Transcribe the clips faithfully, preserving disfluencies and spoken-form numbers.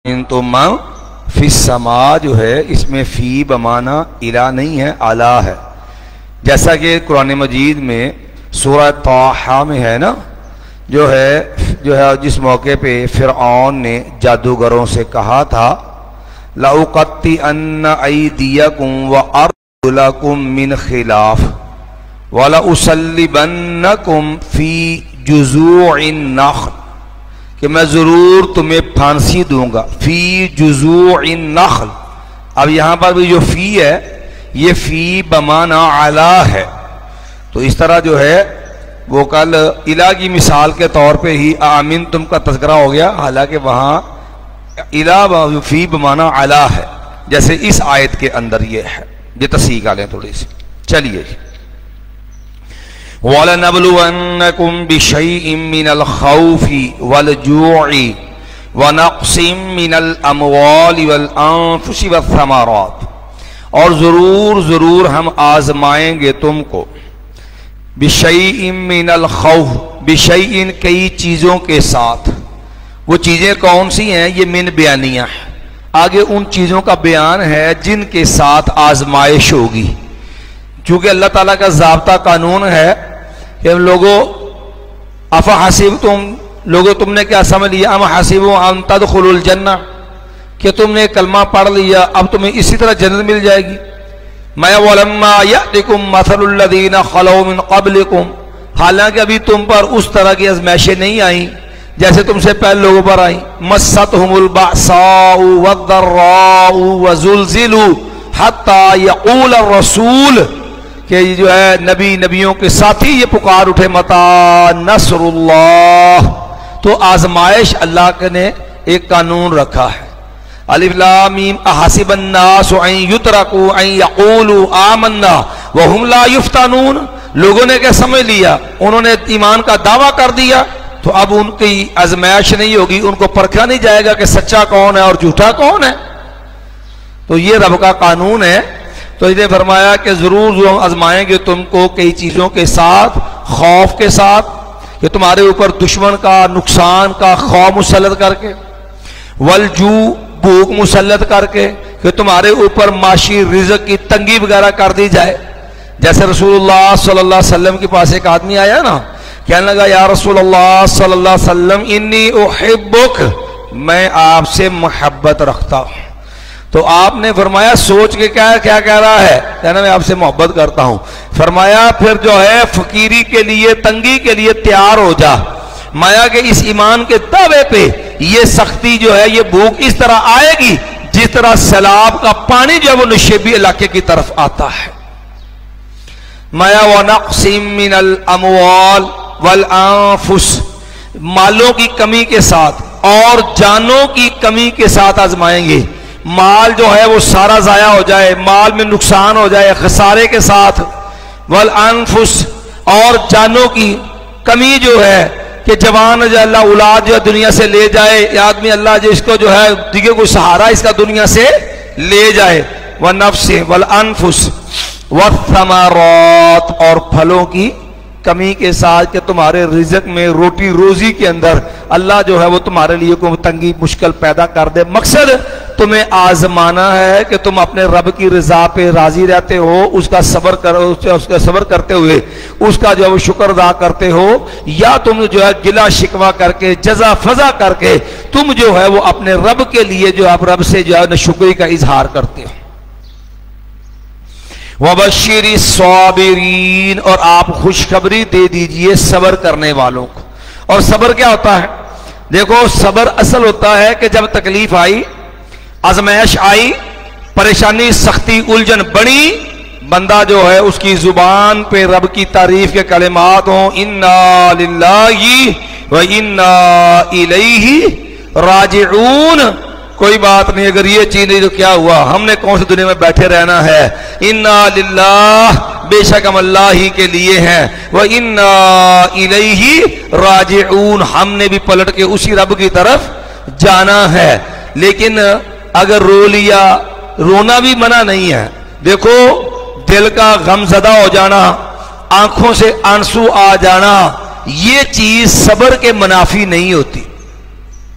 इन तो माँ फिस्समा जो है इसमें फ़ी बमाना इला नहीं है, आला है। जैसा कि कुरान मजीद में सूरह ताहा में है ना, जो है जो है जिस मौके पे फिरऔन ने जादूगरों से कहा था लउक़त्ति अन्ना अयदियकुम व अर्जुलकुम मिन खिलाफ वला उसल्लिबन्नकुम फी जुज़ूइन नख्ल, कि मैं ज़रूर तुम्हें फांसी दूंगा फी जुज़ूइन नख्ल। अब यहाँ पर भी जो फ़ी है ये फ़ी बमाना अला है, तो इस तरह जो है वो कल इला की मिसाल के तौर पे ही आमिन तुम का तज़किरा हो गया, हालांकि वहाँ इला फ़ी बमाना अला है, जैसे इस आयत के अंदर ये है। ये तस्हीह कर लें थोड़ी सी। चलिए, वलनब्लुवन्नकुम बिशैइन मिनल खौफि वल जूइ व नक़्सिम मिनल अमवालि वल अनफुसि वस्समरात, और ज़रूर ज़रूर हम आजमाएंगे तुमको बिशैइन मिनल खौफ, बिशैइन कई चीज़ों के साथ। वो चीज़ें कौन सी हैं? ये मिन बयानिया है, आगे उन चीज़ों का बयान है जिनके साथ आजमाइश होगी। चूँकि अल्लाह ताला का ज़ाब्ता कानून है कि लोगों अफ़ा हसीब तुम लोगों तुमने क्या समझ लिया अम हसीबु अन तदखुलुल जन्ना, कि तुमने कलमा पढ़ लिया अब तुम्हें इसी तरह जन्नत मिल जाएगी। मैं वलम्मा यातिकुम मसलुल लज़ीना खलौ मिन क़ब्लिकुम, हालांकि अभी तुम पर उस तरह की आज़माइशें नहीं आई जैसे तुमसे पहले लोगों पर आई। मस्सतहुमुल बअसाउ वद्दर्राउ वज़ुलज़िलू हत्ता यक़ूल रसूल, कि जो है नबी नबियों के साथी ये पुकार उठे मता नसरुल्लाह। तो आजमाइश अल्लाह ने एक कानून रखा है। अलिफ लाम मीम अहसिबन नास अन युतरकू अन यक़ूलू आमन्ना व हुम ला युफ्तनून, लोगों ने क्या समझ लिया, उन्होंने ईमान का दावा कर दिया तो अब उनकी आजमाइश नहीं होगी, उनको परखा नहीं जाएगा कि सच्चा कौन है और झूठा कौन है। तो ये रब का कानून है। तो इन्हें फरमाया कि जरूर जो हम आजमाएंगे तुमको कई चीजों के साथ, खौफ के साथ कि तुम्हारे ऊपर दुश्मन का नुकसान का खौफ मुसल्लत करके, वलजू भूख मुसल्लत करके कि तुम्हारे ऊपर माशी रिज़्क़ की तंगी वगैरह कर दी जाए। जैसे रसूलुल्लाह सल्लल्लाहु अलैहि वसल्लम के पास एक आदमी आया ना, कहने लगा या रसूलुल्लाह सल्लल्लाहु अलैहि वसल्लम इन्नी उहिब्बुक, मैं आपसे मोहब्बत रखता हूँ। तो आपने फरमाया सोच के क्या क्या कह रहा है? कहना मैं आपसे मोहब्बत करता हूं। फरमाया फिर जो है फकीरी के लिए, तंगी के लिए तैयार हो जा। माया के इस ईमान के दावे पे ये सख्ती जो है, ये भूख इस तरह आएगी जिस तरह सैलाब का पानी जो है वो नशेबी इलाके की तरफ आता है। माया व नक़्सिम मिनल अमवाल वल अनफुस, मालों की कमी के साथ और जानों की कमी के साथ आजमाएंगे। माल जो है वो सारा जाया हो जाए, माल में नुकसान हो जाए खसारे के साथ। वल अनफुस, और जानों की कमी जो है कि जवान जो अल्लाह औलाद जो दुनिया से ले जाए, आदमी अल्लाह जो इसको जो है दिखे कोई सहारा इसका दुनिया से ले जाए। व नफ्स वल अनफुस व थमरात, और फलों की कमी के साथ कि तुम्हारे रिज़्क़ में, रोटी रोजी के अंदर अल्लाह जो है वो तुम्हारे लिए कोई तंगी मुश्किल पैदा कर दे। मकसद तुम्हें आजमाना है कि तुम अपने रब की रजा पे राजी रहते हो, उसका सब्र करो, उसका सब्र करते हुए उसका जो है वो शुक्र अदा करते हो, या तुम जो है गिला शिकवा करके जजा फजा करके तुम जो है वो अपने रब के लिए जो आप रब से जो है शुक्री का इजहार करते हो। वबश्शिरी साबिरीन, और आप खुशखबरी दे दीजिए सब्र करने वालों को। और सब्र क्या होता है? देखो सब्र असल होता है कि जब तकलीफ आई, आजमाइश आई, परेशानी सख्ती उलझन बड़ी, बंदा जो है उसकी जुबान पे रब की तारीफ के कलिमात हों, इन्ना लिल्लाहि व इन्ना इलैहि राजिऊन। कोई बात नहीं, अगर ये चीज नहीं तो क्या हुआ, हमने कौन सी दुनिया में बैठे रहना है। इन्ना लिल्लाह, बेशक हम अल्लाह ही के लिए हैं। व इन्ना इलैहि राजिऊन, हमने भी पलट के उसी रब की तरफ जाना है। लेकिन अगर रो लिया, रोना भी मना नहीं है। देखो दिल का गमजदा हो जाना, आंखों से आंसू आ जाना, ये चीज सब्र के मुनाफी नहीं होती।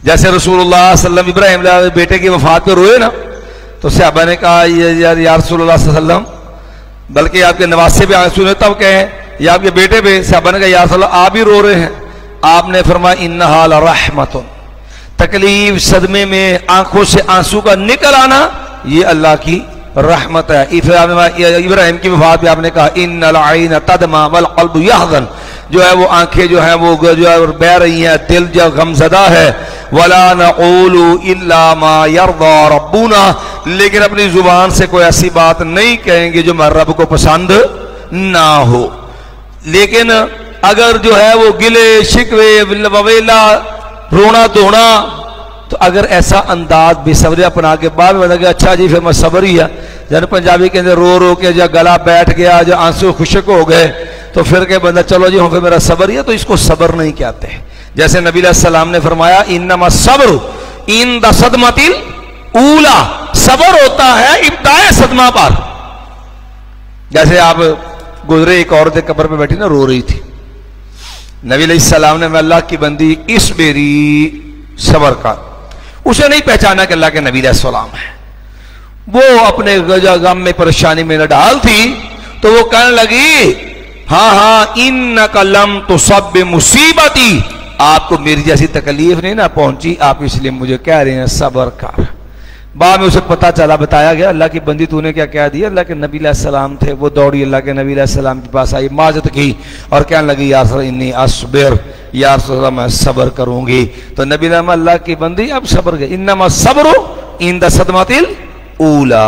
जैसे रसूलुल्लाह सल्लल्लाहु अलैहि वसल्लम इब्राहिम बेटे की वफात पर रोए ना, तो सहाबा ने कहा यार या रसूलुल्लाह सल्लल्लाहु अलैहि वसल्लम, बल्कि आपके नवासे पे आंसू ने तब कहे या आपके बेटे पे। सहाबा ने कहा या रसूलल्लाह आप भी रो रहे हैं। आपने फरमाया इन्नहा लरहमतुन, तकलीफ सदमे में आंखों से आंसू का निकल आना ये अल्लाह की रहमत है। इब्राहिम की वफात पे आपने कहा इन्नल ऐन तदमा वल क़ल्बु यहज़न, जो है वो आंखें जो है वो जो है बह रही हैं, दिल जो गमज़दा है। वला नक़ूलु इल्ला मा यरदा रब्बुना, लेकिन अपनी जुबान से कोई ऐसी बात नहीं कहेंगे जो हमारे रब को पसंद ना हो। लेकिन अगर जो है वो गिले शिकवे ववेला रोना धोना, तो अगर ऐसा अंदाज बेसब्री अपना के बाद में लगे अच्छा जी फिर मैं सबर ही है, जन पंजाबी के अंदर रो रो के जब गला बैठ गया, जो आंसू खुशक हो गए, तो फिर के बंदा चलो जी फिर मेरा सबर ही है, तो इसको सबर नहीं कहते। जैसे नबी अलैहि सलाम ने फरमाया इन्नमा सब्र इन द सदमतिल ऊला, सबर होता है इब्ताए सदमा पर। जैसे आप गुजरे एक औरत कब्र पे बैठी ना रो रही थी, नबी अलैहि सलाम ने अल्लाह की बंदी इस बेरी सबर का, उसे नहीं पहचाना कि अल्लाह के नबी अलैहि सलाम है। वो अपने गम में परेशानी में न डाल थी, तो वो कहने लगी हाँ हाँ इन्नका लम तुसब मुसीबती, आपको मेरी जैसी तकलीफ नहीं ना पहुंची, आप इसलिए मुझे कह रहे हैं सबर कर। बाद में उसे पता चला, बताया गया अल्लाह की बंदी तूने क्या कह दिया। अल्लाह के नबी अलैहि सलाम थे, वो दौड़ी अल्लाह के नबी अलैहि सलाम के पास आई, माजत की और कहने लगी या रसूल इन्नी अस्बिर, या रसूल मैं सबर करूंगी। तो नबी ने अल्लाह की बंदी अब सबर गई, इन्नमा सब्रु इंद सदमतिल ऊला।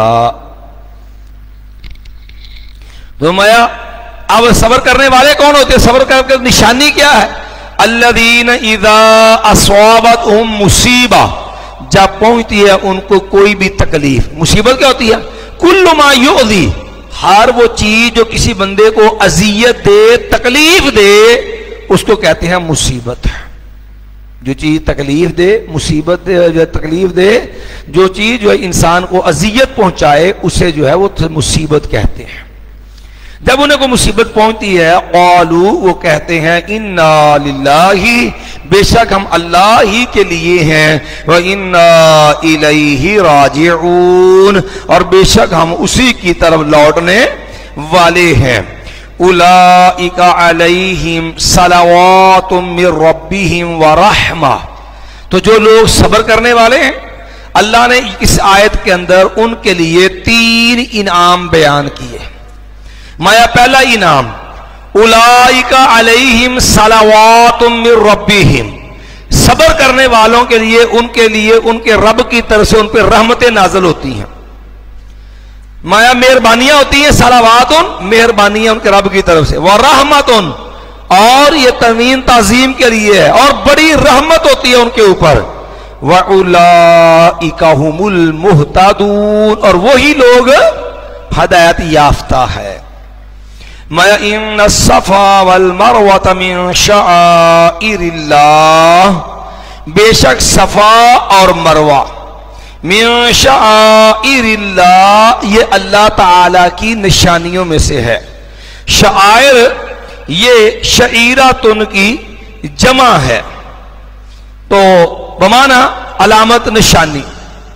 तो माया अब सबर करने वाले कौन होते हैं, सबर करने की निशानी क्या है। अल्लज़ीन इज़ा अस्वाबतहुम मुसीबा, जब पहुंचती है उनको कोई भी तकलीफ, मुसीबत क्या होती है कुल्लु मा युज़ी, हर वो चीज जो किसी बंदे को अजियत दे तकलीफ दे उसको कहते हैं मुसीबत। जो चीज तकलीफ दे मुसीबत दे, जो तकलीफ दे, जो चीज जो है इंसान को अजियत पहुंचाए उसे जो है वो मुसीबत कहते हैं। जब उन्हें को मुसीबत पहुंचती है क़ालू, वो कहते हैं इन्ना लिल्लाही, बेशक हम अल्लाह ही के लिए हैं, व इन्ना इलैहि राजिऊन, और बेशक हम उसी की तरफ लौटने वाले हैं। उलाइका अलैहिम सलावातुम मिर रब्बिहिम व रहमा, तो जो लोग सब्र करने वाले हैं अल्लाह ने इस आयत के अंदर उनके लिए तीन इनाम बयान किए। माया पहला इनाम उलाइका अलैहिम सलावातुम मिर रब्बिहिम, सब्र करने वालों के लिए उनके लिए उनके रब की तरफ से उन पर रहमतें नाज़िल होती हैं। माया मेहरबानियां होती हैं, सलावातुन मेहरबानियां उनके रब की तरफ से, व रहमतुन और ये तमीन ताजीम के लिए है, और बड़ी रहमत होती है उनके ऊपर। व उलाइका हुमुल मुहतदून, और वही लोग हदायत याफ्ता है। माया इन्न सफा वल मरवत मिन शाइरिल्लाह, बेशक सफा और मरवा मिन शाइरिल्लाह ये अल्लाह ताला की निशानियों में से है। शायर ये शईरातुन की जमा है, तो बमाना अलामत निशानी।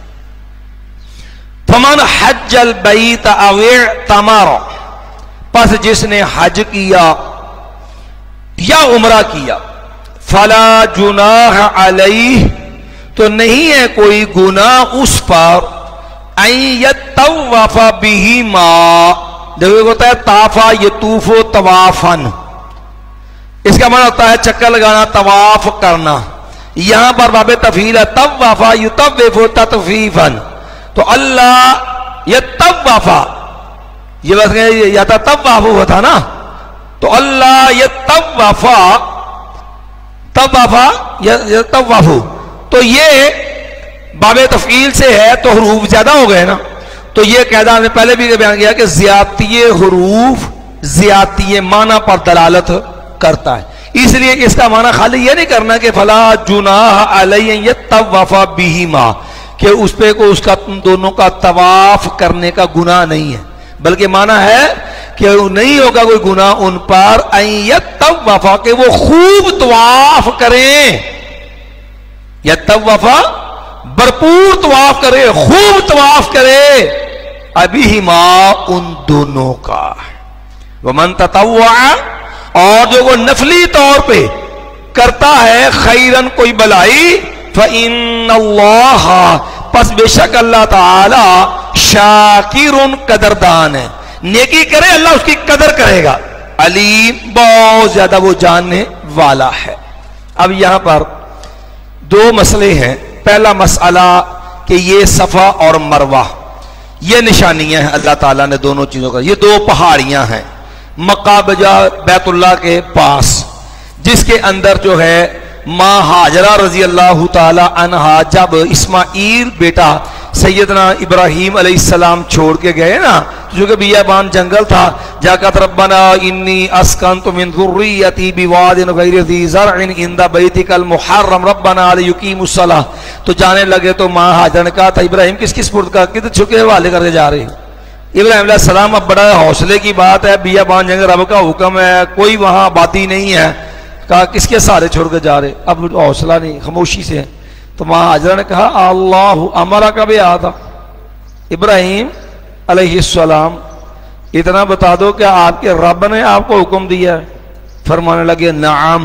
फमन हज्जल बैत अव तमारा, बस जिसने हज किया या उमरा किया, फला जुनाह अलैह, तो नहीं है कोई गुनाह उस पर, यतवफ़ा बिहिमा, देखो होता है ताफा यतूफो तवाफन, इसका मतलब होता है चक्कर लगाना, तवाफ करना। यहां पर बाबे तफील है तवफ़ा युतव्विफु ततफीफन, तो अल्लाह यतवफ़ा, ये बस या था तब वाफू हुआ था ना, तो अल्लाह ये तब वाफा तब वाफा या तब वाफू, तो ये बाबे तफील से है तो हरूफ ज्यादा हो गए ना। तो ये कहना हमने पहले भी बयान किया कि ज्यादती हरूफ ज्यादती माना पर दलालत करता है, इसलिए इसका माना खाली ये नहीं करना कि फला जुनाह अलैहि तब वाफा बिहिमा, कि उस पे को उसका तुम दोनों का तवाफ करने का गुनाह नहीं है, बल्कि माना है कि नहीं होगा कोई गुनाह उन पर तब वफा के वो खूब तवाफ करें, या तवाफा भरपूर तवाफ करे, खूब तवाफ करे, अभी ही माँ उन दोनों का। वमन ततव्वा, और जो वो नफली तौर पे करता है खैरन कोई भलाई, फ़इन्नल्लाह, पस बेशक अल्लाह ताला शाकिरुन कदरदान है, नेकी करे अल्लाह उसकी कदर करेगा, अलीम बहुत ज्यादा वो जानने वाला है। अब यहां पर दो मसले हैं। पहला मसला कि ये सफा और मरवा ये निशानियां हैं अल्लाह ताला ने दोनों चीजों का। ये दो पहाड़ियां हैं मक्का बजा बैतुल्लाह के पास, जिसके अंदर जो है माँ हाजरा रजी अल्लाह ताला अन्हा जब इस्माईल बेटा सैयदना इब्राहिम अलैहिस्सलाम छोड़ के गए ना, जो कि बियाबान जंगल था, जाकर रब्बना इन्नी अस्कनतु मिन ज़ुर्रियती बिवादिन गैरि ज़ी ज़रइन इंदा बैतिकल मुहर्रम रब्बना लियुकीमुस्सलाह, तो जाने लगे तो माँ हाजरा ने कहा था इब्राहिम किस किस पुर्द का किधर छुके हवाले करके जा रहे हो। इब्राहिम अलैहिस्सलाम अब बड़ा हौसले की बात है, बियाबान जंगल रब का हुक्म है, कोई वहां आबादी नहीं है, कहा किसके सहारे छोड़ के जा रहे, अब हौसला नहीं, खामोशी से है। तो माँ हाजरा ने कहा अल्लाह अमरा का भी आता इब्राहिम अलैहिस्सलाम, इतना बता दो कि आपके रब ने आपको हुक्म दिया है। फरमाने लगे नाम,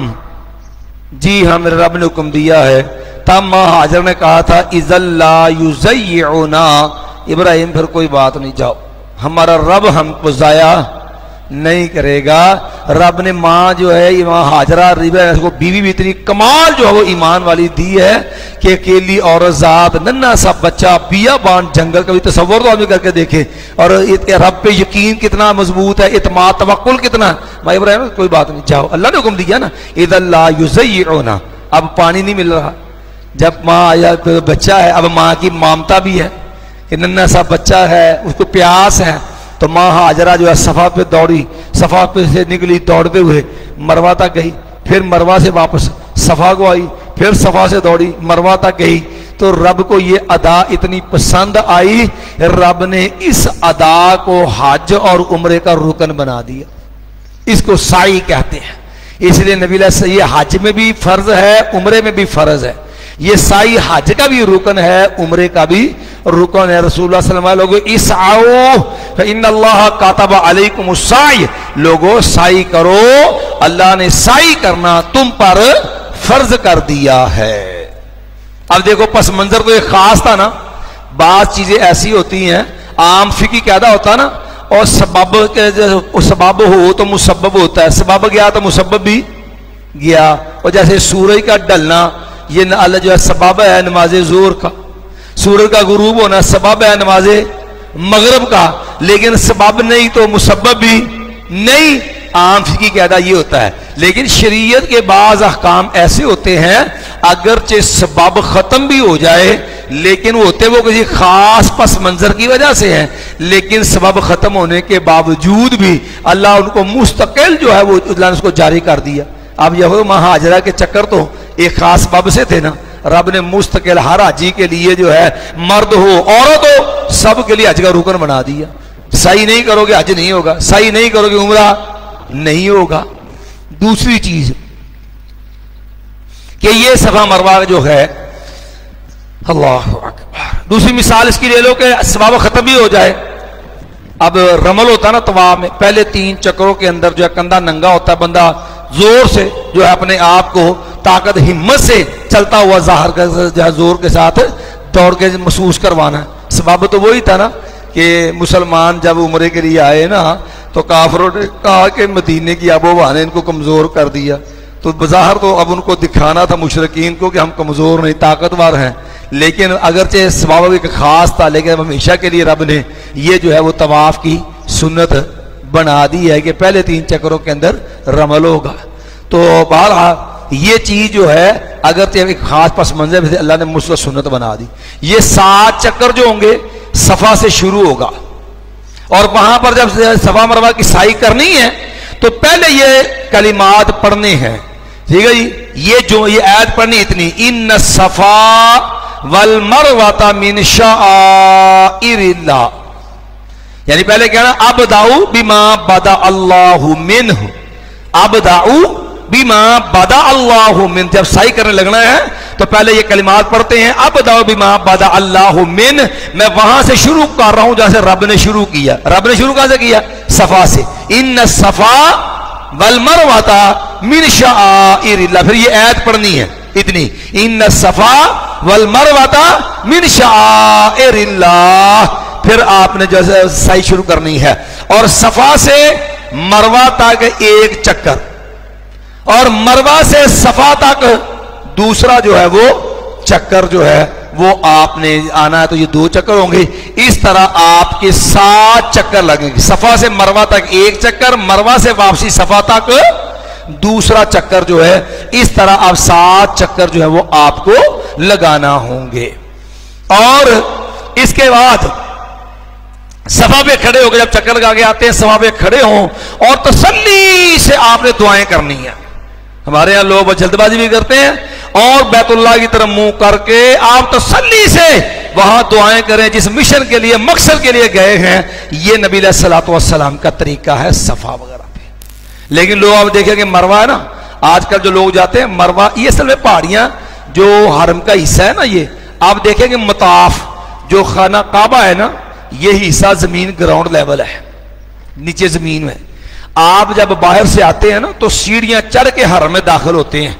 जी हाँ मेरे रब ने हुक्म दिया है। तब माँ हाजरा ने कहा था इज़ल्ला युज़य्युना, इब्राहिम फिर कोई बात नहीं, जाओ, हमारा रब हमको जाया नहीं करेगा। रब ने माँ जो है माँ हाजरा को बीवी भी इतनी कमाल जो है वो ईमान वाली दी है कि अकेली औरत ज़ात, नन्ना सा बच्चा, बियाबान जंगल, कभी तसव्वुर तो आदमी करके देखे, और रब पे यकीन कितना मजबूत है, इत्माद तवक्कुल कितना। भाई इब्राहिम कोई बात नहीं, जाओ, अल्लाह ने हुक्म दिया ना, इज़ल्ला युज़य्युना। अब पानी नहीं मिल रहा, जब माँ आया बच्चा है, अब माँ की ममता भी है कि नन्ना सा बच्चा है, उसको प्यास है, तो माँ हाजरा जो है सफा पे दौड़ी, सफा पे से निकली दौड़ते हुए मरवा तक गई, फिर मरवा से वापस सफा को आई, फिर सफा से दौड़ी मरवा तक गई। तो रब को ये अदा इतनी पसंद आई, रब ने इस अदा को हज और उम्रे का रुकन बना दिया। इसको साई कहते हैं, इसलिए नबी ये हज में भी फर्ज है, उम्रे में भी फर्ज है। ये साई हज का भी रुकन है, उम्रे का भी रुकन है। रसूलुल्लाह सल्लल्लाहु अलैहि वसल्लम लोगो इसआओ इन्नल्लाह कातबा अलैकुमुस साई, लोगो साई करो, अल्लाह ने साई करना तुम पर फर्ज कर दिया है। अब देखो पस मंजर तो एक खास था ना, बात चीजें ऐसी होती हैं, आम फिकी कहता होता ना, और सबब के सबब हो तो मुसब्बब होता है, सबब गया तो मुसब्बब भी गया। और जैसे सूरज का ढलना ये अल्लाह जो है सबब है नमाज जोर का, सूरज का गुरूब होना सबब है नमाज मगरब का, लेकिन सबब नहीं तो मुसब्बब भी नहीं। आम फिकी कहता ये होता है, लेकिन शरीयत के बाज अहकाम ऐसे होते हैं अगरचे सबब खत्म भी हो जाए, लेकिन होते वो किसी खास पस मंजर की वजह से है, लेकिन सबब खत्म होने के बावजूद भी अल्लाह उनको मुस्तकिल जो है वो अल्लाह ने उसको जारी कर दिया। अब यह माँ हाजरा के चक्कर तो एक खास बब से थे ना, रब ने मुस्तकिल हर हाजी के लिए जो है मर्द हो औरत हो सब के लिए हज का रुकन बना दिया। सही नहीं करोगे हज नहीं होगा, सही नहीं करोगे उम्रा नहीं होगा। दूसरी चीज कि ये सफा मरवा जो है, अल्लाह अकबर, दूसरी मिसाल इसकी ले लो कि सवाब खत्म भी हो जाए। अब रमल होता ना तवाब में, पहले तीन चक्रों के अंदर जो है कंधा नंगा होता है, बंदा जोर से जो है अपने आप को ताकत हिम्मत से चलता हुआ जाहिर कर जो है जोर के साथ दौड़ के महसूस करवाना। सबाब तो वही था ना कि मुसलमान जब उम्रे के लिए आए ना, तो काफरों ने कहा कि मदीने की आबो हवा ने इनको कमजोर कर दिया, तो बज़ाहिर तो अब उनको दिखाना था मुशरिकीन को कि हम कमजोर नहीं ताकतवर हैं, लेकिन अगरचे सबाब एक खास था, लेकिन हमेशा के लिए रब ने ये जो है वो तवाफ की सुन्नत बना दी है कि पहले तीन चक्रों के अंदर रमल होगा। तो बहरहाल ये चीज जो है अगर एक खास पस मंजर से अल्लाह ने मुझको सुन्नत बना दी। ये सात चक्कर जो होंगे सफा से शुरू होगा, और वहां पर जब सफा मरवा की साई करनी है तो पहले ये कलिमात पढ़ने हैं, ठीक है जी। ये जो ये ऐड पढ़नी इतनी, इन सफा वल मरवाता मिन शाइरिल्लाह, यानी पहले कहना अब दाऊ बिमा बदा अल्लाहु मिन्हु, अब दाऊ बिमा बदा अल्लाहु मिन, जब साई करने लगना है तो पहले ये कलिमात पढ़ते हैं, अब दाओ बिमा बदा अल्लाह मिन, मैं वहां से शुरू कर रहा हूं जहां से रब ने शुरू किया। रब ने शुरू कहां से किया? सफा से। इन सफा वल मरवाता मिन शाइरिल्लाह। फिर ये आयत पढ़नी है इतनी, इन सफा वल मरवाता मिन शाइरिल्लाह। फिर आपने जैसे साई शुरू करनी है, और सफा से मरवा तक एक चक्कर, और मरवा से सफा तक दूसरा जो है वो चक्कर जो है वो आपने आना है। तो ये दो चक्कर होंगे। इस तरह आपके सात चक्कर लगेंगे। सफा से मरवा तक एक चक्कर, मरवा से वापसी सफा तक दूसरा चक्कर जो है, इस तरह आप सात चक्कर जो है वो आपको लगाना होंगे। और इसके बाद सफा पे खड़े होकर जब चक्कर लगा के आते हैं, सफा पे खड़े हों और तसल्ली से आपने दुआएं करनी है। हमारे यहां लोग जल्दबाजी भी करते हैं, और बैतुल्लाह की तरफ मुंह करके आप तसल्ली से वहां दुआएं करें जिस मिशन के लिए, मकसद के लिए गए हैं। ये नबी अलैहिस्सलातु वस्सलाम का तरीका है सफा वगैरह पे। लेकिन लोग आप देखेंगे मरवा है ना, आजकल जो लोग जाते हैं मरवा, ये असल में पहाड़ियां जो हरम का हिस्सा है ना, ये आप देखेंगे मताफ जो खाना काबा है ना, ये हिस्सा जमीन ग्राउंड लेवल है, नीचे जमीन में। आप जब बाहर से आते हैं ना तो सीढ़ियां चढ़ के हरम में दाखिल होते हैं।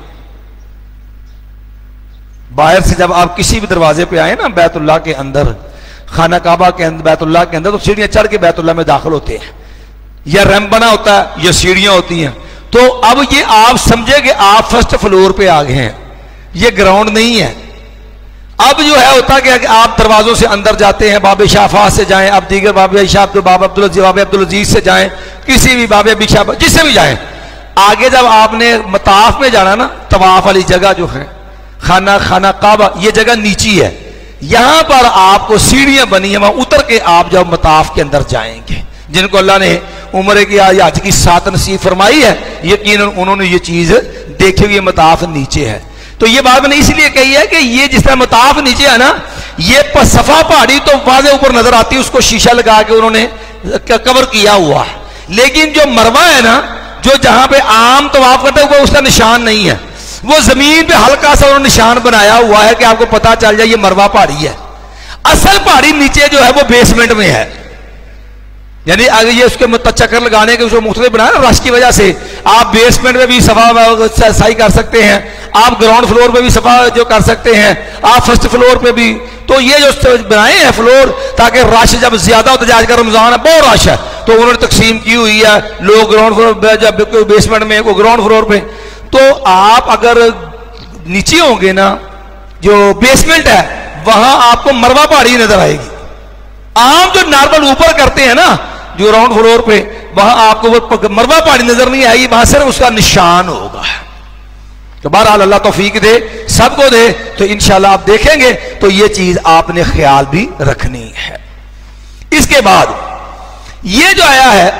बाहर से जब आप किसी भी दरवाजे पे आए ना बैतुल्लाह के अंदर, खाना काबा के अंदर, बैतुल्लाह के अंदर, तो सीढ़ियां चढ़ के बैतुल्लाह में दाखिल होते हैं। या रैंप बना होता है, या सीढ़ियां होती हैं। तो अब ये आप समझे कि आप फर्स्ट फ्लोर पे आ गए हैं, ये ग्राउंड नहीं है। अब जो है होता क्या कि आप दरवाजों से अंदर जाते हैं, बाबे शाफा से जाएं, अब दीगर बाबे शाह, बाबा अब्दुल बाबे अब्दुल अजीज से जाएं, किसी भी बाबे बिशा जिससे भी जाएं। आगे जब आपने मताफ में जाना ना, तवाफ वाली जगह जो है खाना खाना काबा, ये जगह नीची है, यहां पर आपको सीढ़ियां बनी है, वहां उतर के आप जब मताफ के अंदर जाएंगे। जिनको अल्लाह ने उम्र की या हज की सात नसीब फरमाई है, यकीनन उन्होंने ये चीज देखी हुई, मताफ नीचे है। तो ये बात मैंने इसलिए कही है कि ये जिस तरह मताफ नीचे है ना, ये सफा पहाड़ी तो वाज़े ऊपर नजर आती है, उसको शीशा लगा के उन्होंने कवर किया हुआ है। लेकिन जो मरवा है ना, जो जहां पे आम तवाफ करते हैं, उसका निशान नहीं है, वो जमीन पे हल्का सा उन्होंने निशान बनाया हुआ है कि आपको पता चल जाए ये मरवा पहाड़ी है। असल पहाड़ी नीचे जो है वो बेसमेंट में है, यानी अगर ये उसके चक्कर लगाने के उसको मुख्तलिफ बनाया ना रश की वजह से, आप बेसमेंट में भी सफा सही कर सकते हैं, आप ग्राउंड फ्लोर पे भी सफा जो कर सकते हैं, आप फर्स्ट फ्लोर पे भी। तो ये जो बनाए हैं फ्लोर, ताकि रश जब ज्यादा होता जाए, आजकल रमजान है बहुत रश है, तो उन्होंने तकसीम की हुई है, लोग ग्राउंड फ्लोर जब बेसमेंट में, वो ग्राउंड फ्लोर पे। तो आप अगर नीचे होंगे ना, जो बेसमेंट है, वहां आपको मरवा पहाड़ी नजर आएगी। आम जो नॉर्मल ऊपर करते हैं ना, जो ग्राउंड फ्लोर पे, वहां आपको वो मरवा पहाड़ी नजर नहीं आएगी, वहां सिर्फ उसका निशान होगा। तो बहरहाल अल्लाह तौफीक दे, सबको दे। तो इंशाल्लाह आप देखेंगे तो ये चीज आपने ख्याल भी रखनी है। इसके बाद ये जो आया है,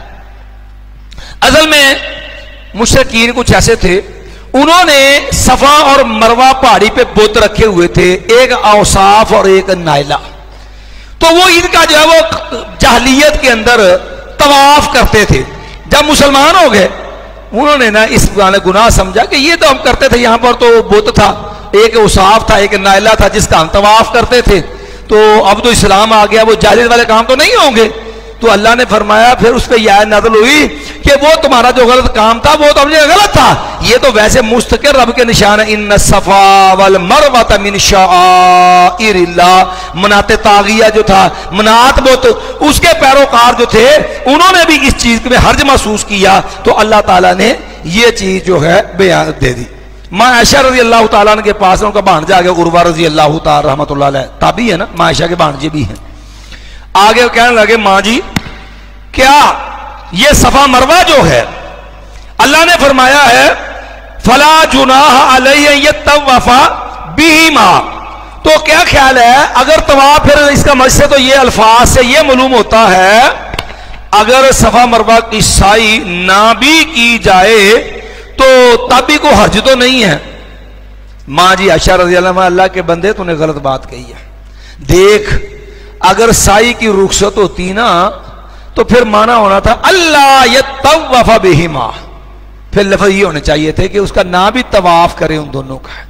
असल में मुशरिकीन कुछ ऐसे थे, उन्होंने सफा और मरवा पहाड़ी पे बुत रखे हुए थे, एक औसाफ और एक नाइला। तो वो इनका जो है वो जाहलियत के अंदर तवाफ करते थे। जब मुसलमान हो गए, उन्होंने ना इस गुनाह समझा कि ये तो हम करते थे, यहां पर तो बुत था, एक औसाफ था, एक नाइला था जिसका हम तवाफ करते थे, तो अब तो इस्लाम आ गया, वो जाहिलियत वाले काम तो नहीं होंगे। तो अल्लाह ने फरमाया, फिर उस पर यह नाज़िल हुई कि वो तुम्हारा जो गलत काम था वो तो अपने गलत था, ये तो वैसे मुस्तकिल रब के निशान है। इन्न सफा वल मरवा मिन शाइरिल्लाह, मनाते तागिया जो था, मनात बुत, उसके पैरोकार जो थे, उन्होंने भी इस चीज में हर्ज महसूस किया, तो अल्लाह ताला ने ये चीज जो है बयान दे दी। माँ आयशा रजी अल्लाह ताला के पास उनका भांजा आ गया, उर्वा रजी अल्लाह ताला रहमतुल्लाह अलैह, ताबी है ना, माँ आयशा के भांजे भी हैं। आगे कहने लगे, माँ जी क्या ये सफा मरवा जो है, अल्लाह ने फरमाया है फला जुनाह अलैहि यतवफा बिहिमा, तो क्या ख्याल है अगर तवाफ, फिर इसका मकसद से तो ये अल्फाज से ये मालूम होता है, अगर सफा मरवा की साई ना भी की जाए तो तब भी कोई हर्ज तो नहीं है। माँ जी आयशा रज़ी अल्लाह अन्हा, अल्लाह के बंदे तूने गलत बात कही है। देख, अगर साई की रुखसत होती ना तो फिर माना होना था अल्लाह यतवफा बिहिमा, फिर लफ्ज़ ये होने चाहिए थे कि उसका ना भी तवाफ करे उन दोनों का।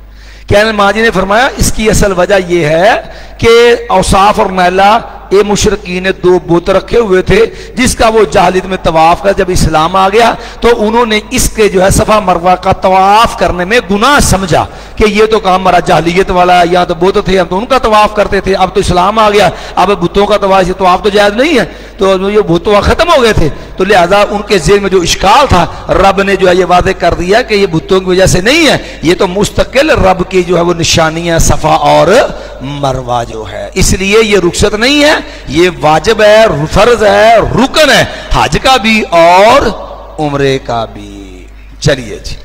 कहने माजी ने फरमाया इसकी असल वजह यह है कि औसाफ और नैला ये मुशरकी ने दो बुत रखे हुए थे जिसका वो जाहिलियत में तवाफ कर, जब इस्लाम आ गया तो उन्होंने इसके जो है सफा मरवा का तवाफ करने में गुनाह समझा कि ये तो काम हमारा जाहिलियत वाला है, यहाँ तो बुत थे हम तो उनका तवाफ करते थे, अब तो इस्लाम आ गया अब बुतों का तवाफ तो आप तो जायज नहीं है, तो ये बुत खत्म हो गए थे। तो लिहाजा उनके जेल में जो इश्काल था रब ने जो है ये वादे कर दिया कि ये बुतों की वजह से नहीं है, ये तो मुस्तकिल रब की जो है वो निशानियां सफा और मरवा जो है, इसलिए ये रुखसत नहीं है, ये वाजिब है, फर्ज है, रुकन है हज का भी और उम्रे का भी। चलिए जी,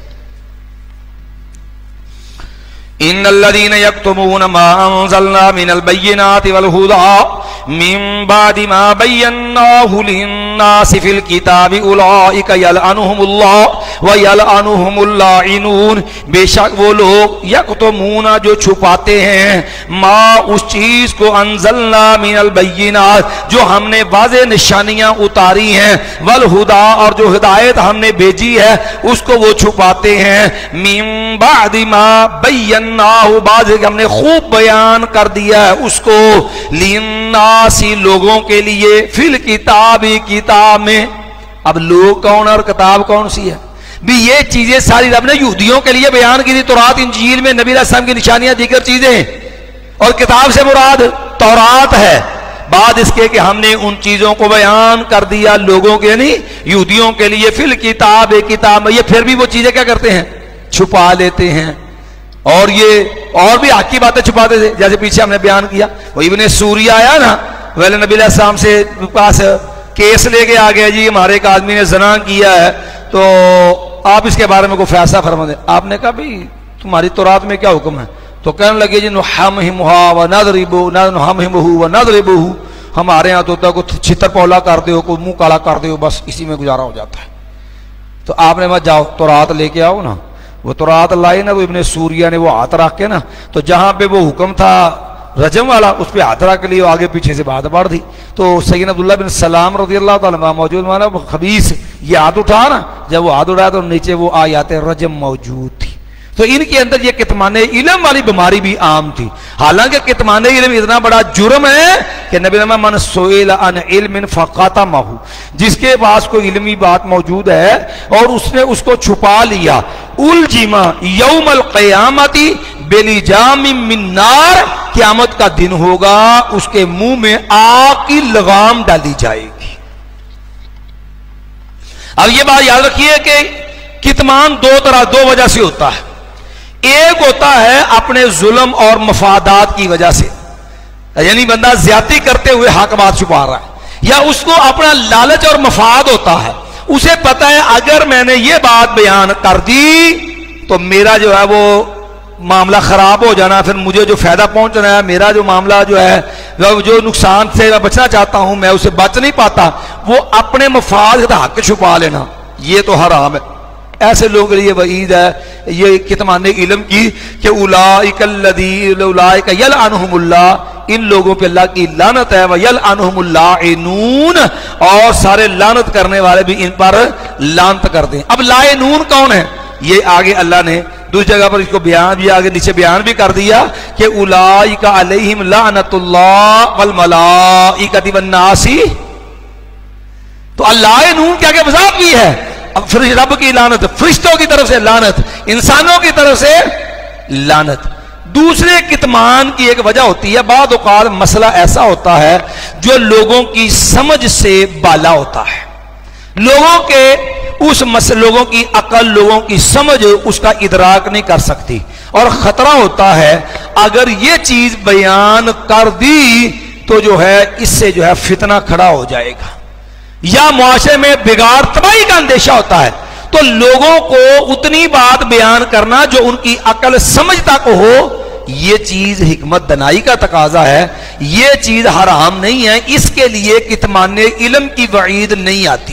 इन्नल्लज़ीना यक्तुमूना मा अंज़लना मिनल बय्यिनाति वल हुदा मिन बादि मा बय्यन्नाहु लिन्नासि फिल किताबि उलाइका यलअनुहुमुल्लाह व यलअनुहुमुल लाइनून। बेशक वो लोग यक्तुमूना जो छुपाते हैं मा उस चीज को अंज़लना मिनल बय्यिनात जो हमने वाज़े निशानियां उतारी हैं, वल हुदा और जो हिदायत हमने भेजी है उसको वो छुपाते हैं, मिन बादि मा बय्यन बाज हमने खूब बयान कर दिया है उसको, लिन्नासी लोगों के लिए, फिल किताबी किताब में। अब लोग कौन और किताब कौन सी है भी? ये चीजें सारी रब ने यहूदियों के लिए बयान की थी, तौरात इंजील में नबी अलैहिस्सलाम की निशानियां दीगर चीजें, और किताब से मुराद तौरात है। बाद इसके कि हमने उन चीजों को बयान कर दिया लोगों के नहीं यहूदियों के लिए, फिल किताब किताब में। ये फिर भी वो चीजें क्या करते हैं? छुपा लेते हैं, और ये और भी हक की बातें छुपाते थे, जैसे पीछे हमने बयान किया वो इब्ने सूरिया आया ना, वह नबी अलैहिस्सलाम से पास केस लेके आ गया, जी हमारे एक आदमी ने ज़ना किया है तो आप इसके बारे में कोई फैसला फरमा दें। आपने कहा भाई तुम्हारी तौरात में क्या हुक्म है? तो कहने लगे जी नुहम्हिमुहा व नदरिबु नुहम्हिमुहु व नदरिबुहु, हमारे यहाँ तो होता है कोई छितर पौला कर दो, कोई मुंह काला कर दो, बस इसी में गुजारा हो जाता है। तो आपने मत जाओ तौरात लेके आओ ना, वो तो रात लाई ना, वो इब्ने सूरिया ने वो हाथ रख के ना, तो जहां पे वो हुक्म था रजम वाला उस पर हाथ रख लिए आगे पीछे से बात बढ़ दी। तो सैयदना अब्दुल्लाह बिन सलाम रज़ियल्लाहु ताला मौजूद माना खबीस ये हाथ उठा ना, जब वो हाथ उठाया तो नीचे वो आयत रजम मौजूद थी। तो इनके अंदर ये कितमाने इल्म वाली बीमारी भी आम थी। हालांकि कितमाने इल्म इतना बड़ा जुर्म है कि नबी मन सोइल अन इल्मिन फकातमहु, जिसके पास कोई इल्मी बात मौजूद है और उसने उसको छुपा लिया, उलजिमा यौमल क़यामती बेलिजामिन मिन नार, क़यामत का दिन होगा उसके मुंह में आग की लगाम डाली जाएगी। अब ये बात याद रखिए कि कितमान दो तरह दो वजह से होता है। एक होता है अपने जुल्म और मफादात की वजह से, यानी बंदा ज्यादती करते हुए हक बात छुपा रहा है, या उसको अपना लालच और मफाद होता है, उसे पता है अगर मैंने ये बात बयान कर दी तो मेरा जो है वो मामला खराब हो जाना, फिर मुझे जो फायदा पहुंचना है, मेरा जो मामला जो है जो नुकसान से मैं बचना चाहता हूं मैं उसे बच नहीं पाता, वो अपने मफाद का हक छुपा लेना ये तो हराम है। ऐसे लोगों के लिए वईद है ये कितमाने इल्म की कि उलाइकल्लज़ी उलाइका यलअनुहुमुल्लाह, इन लोगों पे अल्लाह की लानत है, व यलअनुहुमुल लाइनून, और सारे लानत करने वाले भी इन पर लानत करते हैं। अब लाइनून कौन है? ये आगे अल्लाह ने दूसरी जगह पर इसको बयान भी आगे नीचे बयान भी कर दिया कि उलाइका अलैहिम लानतुल्लाह वल मलाइकति वन नासी। तो अल्लाह नून क्या क्या वज़ाहत की है? अब फिर रब की लानत, फरिश्तों की तरफ से लानत, इंसानों की तरफ से लानत। दूसरे कितमान की एक वजह होती है, बाद औक़ात मसला ऐसा होता है जो लोगों की समझ से बाला होता है, लोगों के उस मस लोगों की अकल, लोगों की समझ उसका इदराक नहीं कर सकती, और खतरा होता है अगर ये चीज बयान कर दी तो जो है इससे जो है फितना खड़ा हो जाएगा, या मुआशरे में बिगाड़ तबाही का अंदेशा होता है। तो लोगों को उतनी बात बयान करना जो उनकी अकल समझ तक हो, ये चीज हिकमत दनाई का तकाजा है, ये चीज हराम नहीं है, इसके लिए कितमाने इल्म की वईद नहीं आती।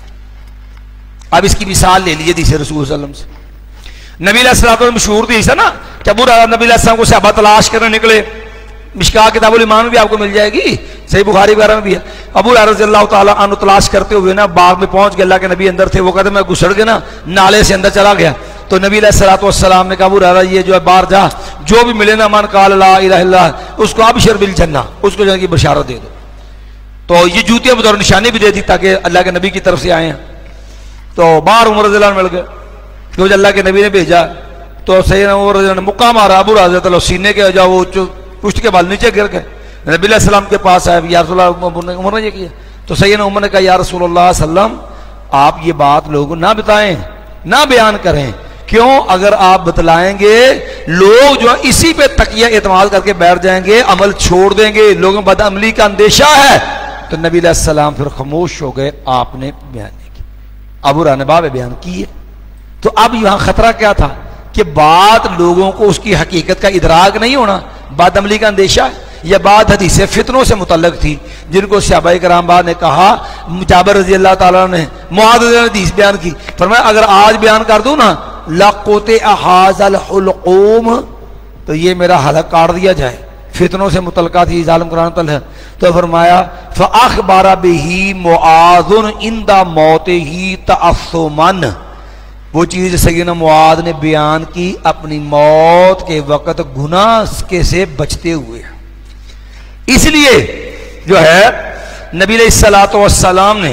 अब इसकी मिसाल ले लीजिए हदीस रसूल सल्लल्लाहु अलैहि वसल्लम, नबी अलैहिस्सलाम को मशहूर थी है ना, जब नबी अलैहिस्सलाम को सहाबा तलाश करने निकले, मिशका किताबुल ईमान में भी आपको मिल जाएगी, सही बुखारी वगैरह में भी है। अबू रज़ियल्लाहु ताला अन्हु तलाश करते हुए ना बाग में पहुंच गए, अल्लाह के नबी अंदर थे, वो कहते मैं घुसड़ के ना नाले से अंदर चला गया, तो नबी अलैहिस्सलातु वस्सलाम ने कहा अबू हुरैरा ये जो है बाहर जा, जो भी मिले ना मन काल ला इलाहा इल्लल्लाह उसको अबशिर बिल जन्नह, उसको जो है बशारत दे दो। तो ये जूतियां बतौर निशानी भी दे दी ताकि अल्लाह के नबी की तरफ से आए हैं। तो बाहर उमर रज़ियल्लाहु अन्हु मिल गए क्योंकि अल्लाह के नबी ने भेजा। तो सैयदना उमर रज़ियल्लाहु अन्हु ने मुक्का मारा, अबू हुरैरा सीने के जाओ वो पुष्ट के बाल नीचे गिर गए। नबी अलैहिस्सलाम के पास आए, या रसूलल्लाह उमर ने ये किया। तो सैयदना उमर ने कहा या रसूलल्लाह सल्लम आप ये बात लोगों ना बताएं, ना बयान करें। क्यों? अगर आप बतलाएंगे लोग जो है इसी पे तकिया एतमाद करके बैठ जाएंगे, अमल छोड़ देंगे, लोगों को बदअमली का अंदेशा है। तो नबी अलैहिस्सलाम फिर खामोश हो गए, आपने बयान नहीं किया। अबू हुरैरा ने बयान किए। तो अब यहां खतरा क्या था कि बात लोगों को उसकी हकीकत का इदराक नहीं होना, बदअमली का अंदेशा है। यह बात हदीस फितनों से मुतल्लक थी जिनको सहाबाए किराम बाद ने कहा। जाबिर रज़ी अल्लाह ताला ने मुआज़ ने हदीस बयान की, फरमाया अगर आज बयान कर दूं ना लक़ुत हाज़ल हुलक़ूम, तो ये मेरा हलक काट दिया जाए। फितनों से मुतल्लका थी जालिम कुरान तल है। तो फरमाया फ़अख़बरा बिही मुआज़ुन इंदा मौतिही तअस्सुमन, वो चीज सैयदना मुआज़ ने बयान की अपनी मौत के वक़्त गुनाह के से बचते हुए। इसलिए जो है नबी अलैहिस्सलातु वस्सलाम ने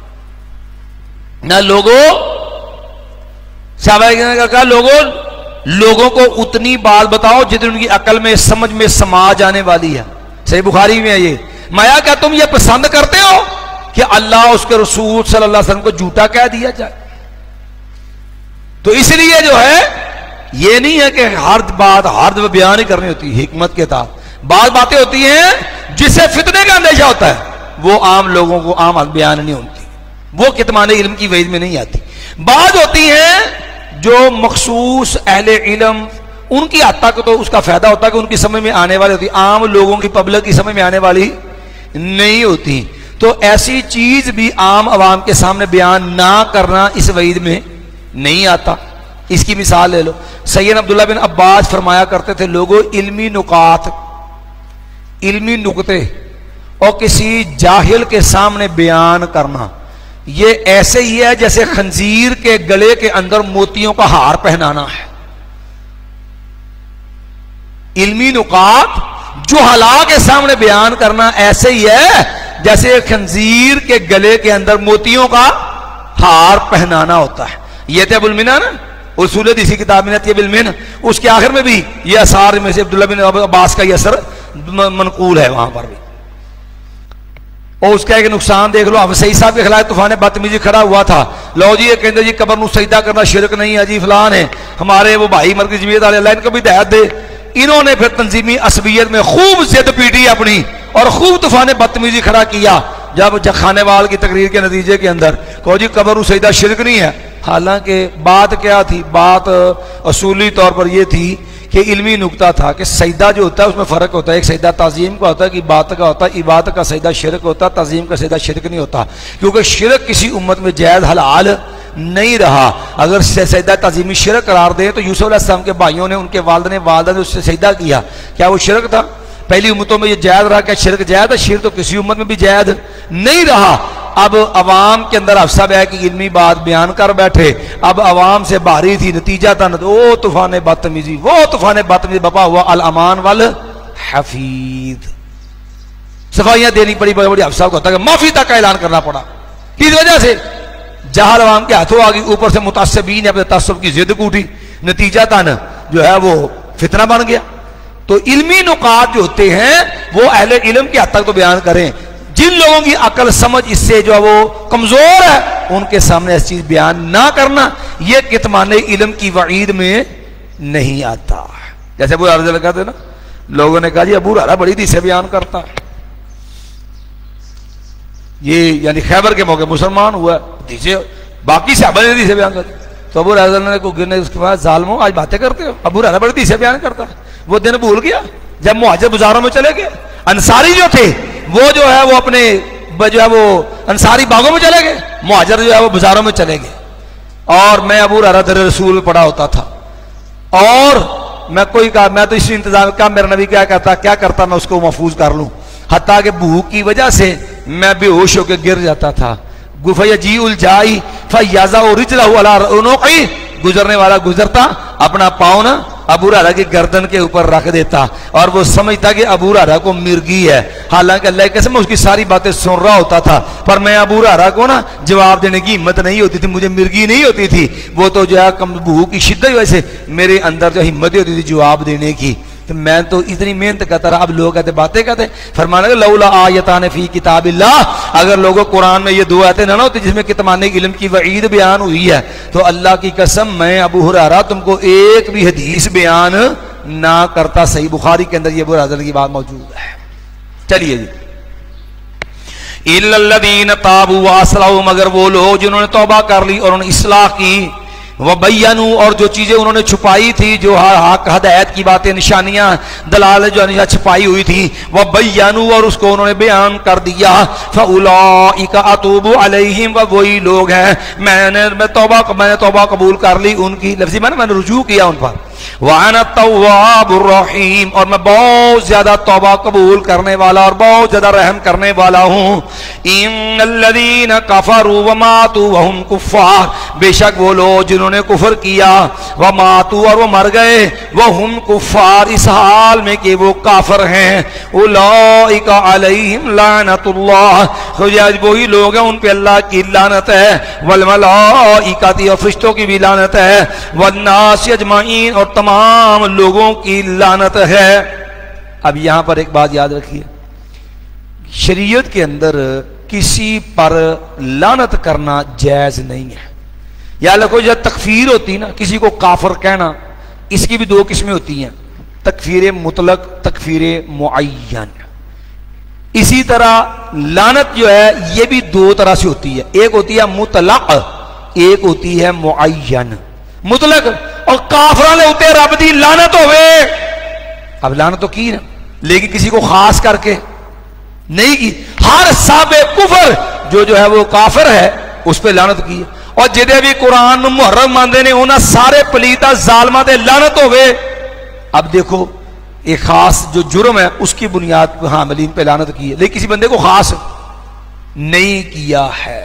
ना लोगों सहाबा ने कहा लोगों लोगों को उतनी बात बताओ जितनी उनकी अकल में समझ में समा जाने वाली है। सही बुखारी में है ये। माया क्या तुम ये पसंद करते हो कि अल्लाह उसके रसूल सल्लल्लाहु अलैहि वसल्लम को झूठा कह दिया जाए? तो इसलिए जो है ये नहीं है कि हर बात हर दफा बयान ही करनी होती है। हिकमत के साथ बात बातें होती हैं जिससे फितने का अंदेशा होता है, वो आम लोगों को आम बयान नहीं होती, वो कितमान इल्म की वईद में नहीं आती। बात होती हैं जो मखसूस अहले इल्म उनकी हद तक तो उसका फायदा होता है कि उनकी समझ में आने वाली होती, आम लोगों की पब्लिक की समझ में आने वाली नहीं होती। तो ऐसी चीज भी आम आवाम के सामने बयान ना करना इस वईद में नहीं आता। इसकी मिसाल ले लो, सैयदना अब्दुल्लाह बिन अब्बास फरमाया करते थे लोगों इल्मी नुकात, इल्मी नुकते और किसी जाहिल के सामने बयान करना ये ऐसे ही है जैसे खंजीर के गले के अंदर मोतियों का हार पहनाना है। इल्मी नुकात जो हला के सामने बयान करना ऐसे ही है जैसे खंजीर के गले के अंदर मोतियों का हार पहनाना होता है। यह थे अबुल मिना ना उसूल इसी किताब में बिलमिन, उसके आखिर में भी यह असार में से अब्दुल्ला बिन अब्बास का यह असर मनकूल है वहां पर भी। और उसका एक नुकसान देख लो, अब सही साहब के खिलाफ तूफान बदतमीजी खड़ा हुआ था। लो जी ये कहते जी कबर नू सजदा करना शिरक नहीं है जी फलान है, हमारे वो भाई मरकज़ी जमीयत वाले अल्लाह इनको भी हिदायत दे। इन्होंने फिर तंजीमी असबियत में खूब जिद पीटी अपनी और खूब तूफान बदतमीजी खड़ा किया जब खानेवाल की तकरीर के नतीजे के अंदर कहो जी कबर नू सजदा शिरक नहीं है। हालांकि बात क्या थी, बात असूली तौर पर यह थी कि इल्मी नुकता था कि सजदा जो होता है उसमें फ़र्क होता है। एक सजदा ताज़ीम का होता है कि इबादत का होता है, इबादत का सजदा शिरक होता है, ताज़ीम का सजदा शिरक नहीं होता। क्योंकि शिरक किसी उम्मत में जायज़ हलाल नहीं रहा। अगर सजदा ताज़ीमी शिरक करार दें तो यूसुफ अलैहिस्सलाम के भाइयों ने उनके वालिद ने वालिदा ने उससे सजदा किया, क्या वो शिरक था? पहली उम्मतों में ये जायज़ रहा, क्या शिरक जायज़ है? शिरक तो किसी उम्मत में भी जायज़ नहीं रहा। अब अवाम के अंदर अफसब है कि इल्मी बात बयान कर बैठे, अब अवाम से बारी थी, नतीजा था वो तूफान बदतमीजी, वो तूफान बदतमीजी बपा हुआ अल अमान वल हफीज। सफाइयां देनी पड़ी बड़ी बड़ी अफसब को होता है, माफी तक का ऐलान करना पड़ा। किस वजह से? जहाल अवाम के हाथों आ गई, ऊपर से मुतासबीन ने अपने तसब की जिद कूटी, नतीजा तन जो है वो फितना बन गया। तो इल्मी नुकात जो होते हैं वो अहले इल्म के हद तक तो बयान करें। जिन लोगों की अकल समझ इससे जो है वो कमजोर है उनके सामने ऐसी चीज बयान ना करना ये कितमान इल्म की वईद में नहीं आता। जैसे अबू हुरैरा कहते ना, लोगों ने कहा जी अबू हुरैरा बड़ी हदीसें बयान करता है, ये यानी खैबर के मौके मुसलमान हुआ हदीसें, बाकी सहाबा ने हदीसें बयान करती। तो अबू हुरैरा को गिरने उसके बाद जालिमों आज बातें करते हो, अबू हुरैरा बड़ी हदीसें बयान करता है। वो दिन भूल गया जब मुहाजिर बाजारों में चले गए, अंसारी जो थे वो जो है वो अपने जो है वो अंसारी बागों में चले गए, मुहाजिर जो है वो बाजारों में चले गए। और मैं अबू हुरैरा दर रसूल में पड़ा होता था और मैं कोई कहा मैं तो इसी इंतजाम का मेरा नबी क्या कहता क्या करता मैं उसको महफूज कर लूं, हत्ता कि भूख की वजह से मैं बेहोश होकर गिर जाता था। गुफया जी उल जाई फयाजा और रिजला अला उनुक़ी गुजरने वाला गुजरता, अपना पाँव ना अबू हुरैरा की गर्दन के ऊपर रख देता और वो समझता कि अबू हुरैरा को मिर्गी है। हालांकि अल्लाह की कसम उसकी सारी बातें सुन रहा होता था, पर मैं अबू हुरैरा को ना जवाब देने की हिम्मत नहीं होती थी, मुझे मिर्गी नहीं होती थी। वो तो जो है कम भूख की शिद्दत की वजह से मेरे अंदर जो हिम्मत होती थी जवाब देने की, तो मैं तो इतनी मेहनत करता रहा। अब लोग कहते बातें कहते फरमाना लौला आयतान फी किताबिल्लाह, अगर लोगों कुरान में ये दो आयतें ना होती जिसमें कितमान इल्म की वईद बयान हुई है, तो अल्लाह की कसम मैं अबू हुरैरा तुमको एक भी हदीस बयान ना करता। सही बुखारी के अंदर ये अबू हुरैरा की बात मौजूद है। चलिए जी, इल्लल्लज़ीन ताबू व असलहू, मगर वो लोग जिन्होंने तौबा कर ली और उन्होंने इस्लाह की, वह बय्यनू, और जो चीजें उन्होंने छुपाई थी, जो हक हदायत की बातें निशानियां दलाल जो छुपाई हुई थी, वह बय्यनू, और उसको उन्होंने बयान कर दिया। फउलाइका अतूबु अलैहिम, वह वही लोग हैं मैंने मैं तौबा मैंने तौबा कबूल कर ली उनकी, लफ्ज़ी मैंने मैंने रुजू किया उन पर। वाना तव्वाबुर रहीम, और मैं बहुत ज्यादा तौबा कबूल करने वाला और बहुत ज्यादा रहम करने वाला हूं। इन्नल्लज़ीना कफरू व मातू व हुम कुफ्फार, बेशक वो लोग जिन्होंने कुफर किया, व मातू, और वो मर गए, व हुम कुफ्फार, इस हाल में कि वो काफिर हैं। उलाइका अलैहिम लानतुल्लाह, वही लोग हैं उन पे अल्लाह की लानत है। वल मलाइकाति, और फरिश्तों की भी लानत है। वन्नास अजमाइन, और तमाम लोगों की लानत है। अब यहां पर एक बात याद रखिए, शरीयत के अंदर किसी पर लानत करना जायज नहीं है। या लोगों जब तकफीर होती ना, किसी को काफिर कहना, इसकी भी दो किस्में होती हैं, तकफीर मुतलक, तकफीर मुअय्यन। इसी तरह लानत जो है ये भी दो तरह से होती है, एक होती है मुतलक, एक होती है मुअय्यन। मुतलक और काफिर ने उते रब दी लानत होवे, अब लानत तो की ना, लेकिन किसी को खास करके नहीं की। हर साबे कुफर जो जो है वो काफिर है उस पर लानत की, और जिदे भी कुरान मुहर्रम मानते ने उन्हें सारे पलीता जालमा दे लानत होवे। अब देखो एक खास जो जुर्म है उसकी बुनियाद पर हामिलीन पे लानत की है, लेकिन किसी बंदे को खास नहीं किया है।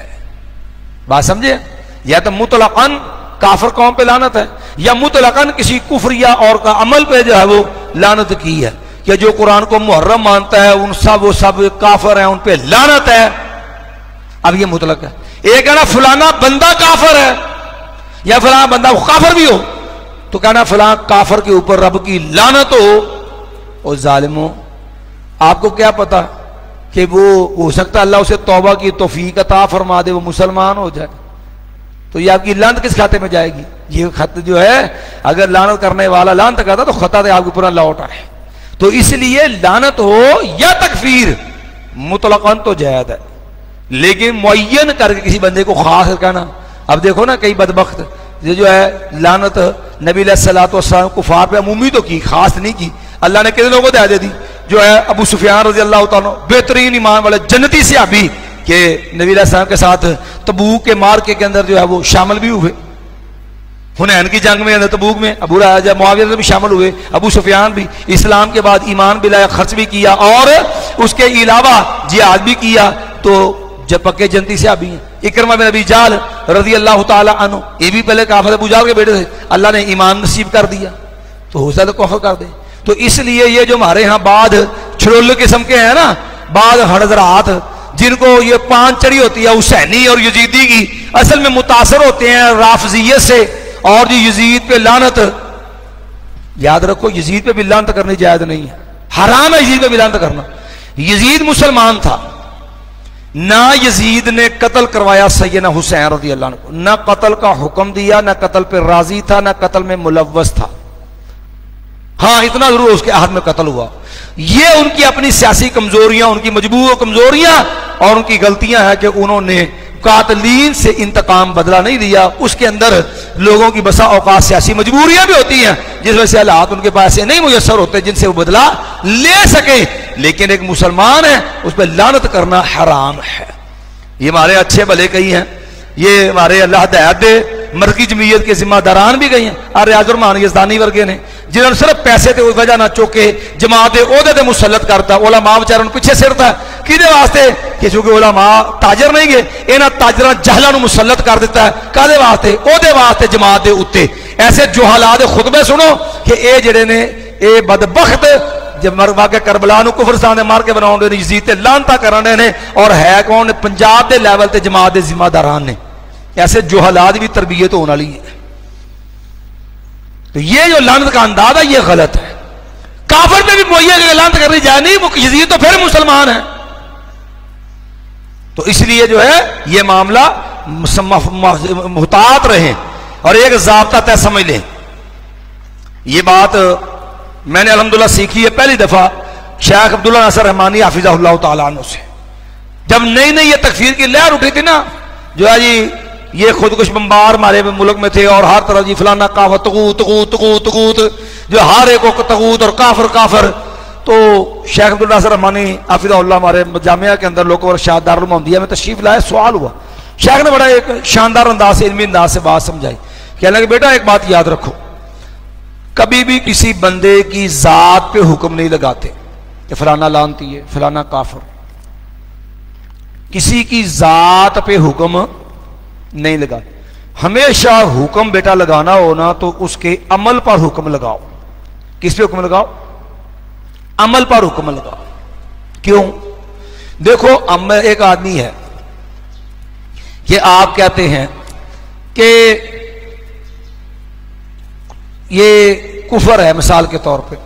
बात समझे? या तो मुतलकन काफिर कौम पे लानत है, या मुतलकन किसी कुफरिया और का अमल पे जो है वो लानत की है, कि जो कुरान को मुहर्रम मानता है उन सब वो सब काफिर हैं, उन पे लानत है। अब ये मुतलक है। एक है ना फलाना बंदा काफिर है, या फलाना बंदा काफिर भी हो, तो कहना फलाना काफिर के ऊपर रब की लानत हो। और जालिमों, आपको क्या पता कि वो हो सकता अल्लाह उसे तौबा की तौफीक अता फरमा दे, वो मुसलमान हो जाए, तो ये आपकी लानत किस खाते में जाएगी? ये खत जो है अगर लानत करने वाला लानत करता तो खता आपके पूरा लौट आए। तो इसलिए लानत हो या तकफीर मुतलकन तो जायज है, लेकिन मुअय्यन करके किसी बंदे को खास कहना। अब देखो ना कई बदबख्त ये जो है लानत नबी अलैहिस्सलातु वस्सलाम कुफार पे अमूमी तो की, खास नहीं की। अल्लाह ने कितने लोगों को दे दी, जो है अबू सुफियान रजी अल्लाह तआला बेहतरीन ईमान वाले जन्नती सहाबी के नबी अलैहिस्सलाम के साथ तबूक के मार्के के अंदर जो है वो शामिल भी हुए। हुनैन की जंग में, तबूक में अबू राजा मुआविया भी शामिल हुए, अबू सुफियान भी। इस्लाम के बाद ईमान भी लाया, खर्च भी किया, और उसके अलावा जिहाद भी किया। तो जब पक्के जन्नती सहाबी हैं। इकरमा बिन अबी जाल रजी अल्लाह तआला अन्हु, ये भी पहले काफिर अबू जाल के बेटे थे, अल्लाह ने ईमान नसीब कर दिया, तो हो सकता है कफर कर दे। तो इसलिए ये जो हमारे यहाँ बाद छड़ोल किस्म के हैं ना, बाद हड़जरात, जिनको ये पान चढ़ी होती है हुसैनी और यजीदी की, असल में मुतासर होते हैं राफजियत से। और जो यजीद पे लानत, याद रखो यजीद पे भी लानत करनी जायज नहीं है, हराम है यजीद पे भी लानत करना। यजीद मुसलमान था, ना यजीद ने कत्ल करवाया सैयदना हुसैन रज़ी अल्लाह अन्हु को, ना कत्ल का हुक्म दिया, ना कत्ल पे राजी था, ना कत्ल में मुलव्वस था। हाँ इतना जरूर उसके हाथ में कत्ल हुआ। ये उनकी अपनी सियासी कमजोरियां, उनकी मजबूर कमजोरियां और उनकी गलतियां हैं कि उन्होंने कातलीन से इंतकाम बदला नहीं लिया। उसके अंदर लोगों की बसा औकात सियासी मजबूरियां भी होती हैं, जिस वजह से हालात उनके पास नहीं मुयसर होते जिनसे वो बदला ले सके। लेकिन एक मुसलमान है, उस पर लानत करना हराम है। ये हमारे अच्छे भले कई हैं, ये हमारे अल्लाह हिदायत दे मरकी जमीयत के जिम्मेदारान भी गई हैं, और रियाजुर्रहमान यज़दानी वर्गे ने, जिन्होंने सिर्फ पैसे ते वजह ना चुके जमात ओहदे ते मुसल्लत करता, उलमा बेचारा पीछे सिरता किदे वास्ते कि चूंकि उलमा ताजर नहीं गए, इन्होंने ताजर जहला मुसलत कर दिता है। कादे वास्ते? ओदे वास्ते जमात के उत्ते। ऐसे जुहला दे खुतबे सुनो कि ये जड़े ने ये बदबख्त जब मरवा के करबला कुफरस्तान मार के बनाने ने, यजीद ते लानता कराने ने, और है कौन? पंजाब के लैवल ते जमात के जिम्मेदारान ने। ऐसे जुहलाद भी तरबियत होने वाली है। तो ये जो लानत का अंदाज है ये गलत है। काफिर में भी मुहैया की लानत करनी जाए नहीं, वो यजीद तो फिर मुसलमान है। तो इसलिए जो है ये मामला मुहतात रहे और एक ज़ाब्ता तय समझ लें। ये बात मैंने अल्हम्दुलिल्लाह सीखी है पहली दफा शेख अब्दुल्ला नासिर रहमानी हाफिज़हुल्लाह तआला अन्हु से। जब नई नई ये तकफीर की लहर उठी थी ना, जो है जी ये खुदकुश बम्बार हमारे मुल्क में थे और हर तरह जी फलाना काफर तगूत तगूत तगूत तगूत, जो हर एक को तगूत और काफर काफर। तो शेख अब्दुल्ला नासिर रहमानी हाफिज़हुल्लाह हमारे जामिया के अंदर लोगों और शादारुल मोहम्मदिया में तशरीफ लाए। सवाल हुआ, शेख ने बड़ा एक शानदार अंदाज से इल्मी अंदाज से बात समझाई। कहने लगे बेटा एक बात याद रखो, कभी भी किसी बंदे की जात पे हुक्म नहीं लगाते कि फलाना लानती है फलाना काफर। किसी की जात पे हुक्म नहीं लगाते। हमेशा हुक्म बेटा लगाना हो ना तो उसके अमल पर हुक्म लगाओ। किस पे हुक्म लगाओ? अमल पर हुक्म लगाओ। क्यों? देखो अमल एक आदमी है कि आप कहते हैं कि ये कुफर है, मिसाल के तौर पे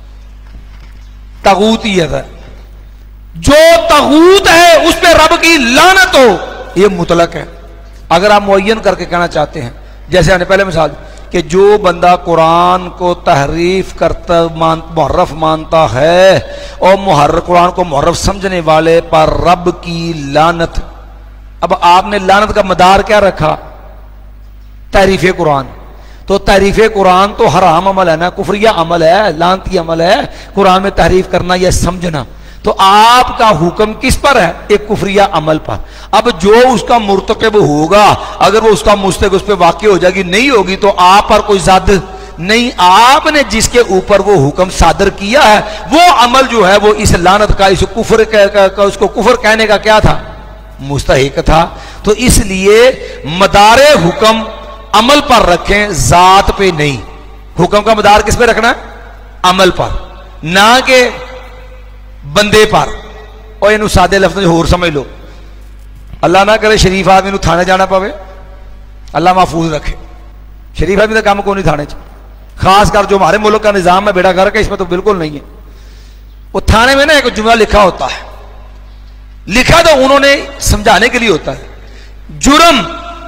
तगूतियत है, जो तगूत है उस पे रब की लानत हो, ये मुतलक है। अगर आप मुअय्यन करके कहना चाहते हैं, जैसे हमने पहले मिसाल कि जो बंदा कुरान को तहरीफ करता मान मुहर्रफ मानता है और मुहर्रफ कुरान को मुहर्रफ समझने वाले पर रब की लानत। अब आपने लानत का मदार क्या रखा? तहरीफ कुरान। तो तहरीफ कुरान तो हराम अमल है ना, कुफरिया अमल है, लानती अमल है कुरान में तहरीफ करना या समझना। तो आपका हुक्म किस पर है? एक कुफरिया अमल पर। अब जो उसका मुर्तकब होगा, अगर वो उसका मुस्तक उस पर वाक़ई हो जाएगी, नहीं होगी तो आप पर कोई ज़द नहीं। आपने जिसके ऊपर वो हुक्म सादर किया है वो अमल जो है वो इस लानत का, इस कुफर का, का उसको कुफर कहने का क्या था? मुस्तहिक था। तो इसलिए मदारे हुक्म अमल पर रखें, जात पे नहीं। हुक्म का मदार किस पे रखना है? अमल पर, ना के बंदे पर। और इन सादे लफ्ज़ होर समझ लो, अल्लाह ना करे शरीफ आदमी थाने जाना पवे, अल्लाह महफूज रखे। शरीफ आदमी का काम को नहीं थाने च, खास कर जो हमारे मुल्क का निज़ाम है बेड़ा घर का, इसमें तो बिल्कुल नहीं है। वो थाने में ना एक जुमला लिखा होता है, लिखा तो उन्होंने समझाने के लिए होता है। जुर्म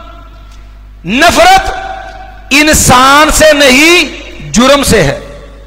नफरत इंसान से नहीं जुर्म से है।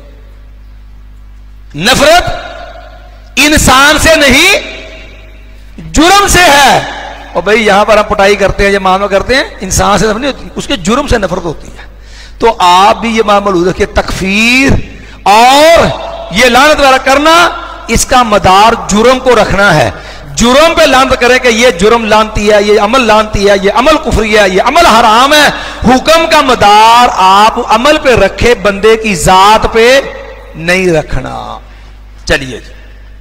नफरत इंसान से नहीं जुर्म से है। और भाई यहां पर हम पिटाई करते हैं, ये मामला करते हैं, इंसान से नफरत नहीं होती, उसके जुर्म से नफरत होती है। तो आप भी ये मामला रखिए, तकफीर और ये लानत वाला करना, इसका मदार जुर्म को रखना है। जुर्म पे लानत करें कि ये जुर्म लानती है, ये अमल लानती है, ये अमल कुफरी है, ये अमल हराम है। हुक्म का मदार आप अमल पे रखे, बंदे की जात पे नहीं रखना। चलिए जी,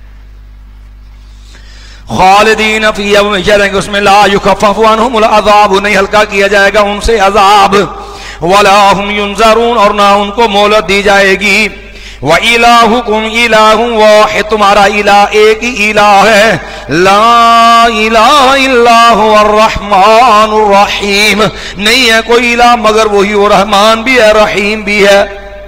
खालिदीन फीहा हमेशा रहेंगे उसमें, ला युखफ़फ़ु अन्हुमुल अज़ाब, नहीं हल्का किया जाएगा उनसे अज़ाब, वला हुम युनज़रून, और ना उनको मोहलत दी जाएगी। व इलाहुकुम इलाहुन वाहिद, तुम्हारा इलाह एक ही इलाह है। ला इलाहा इल्ला हुवर रहमानुर रहीम, नहीं है कोई इलाह मगर वही, वो रहमान भी है रहीम भी है।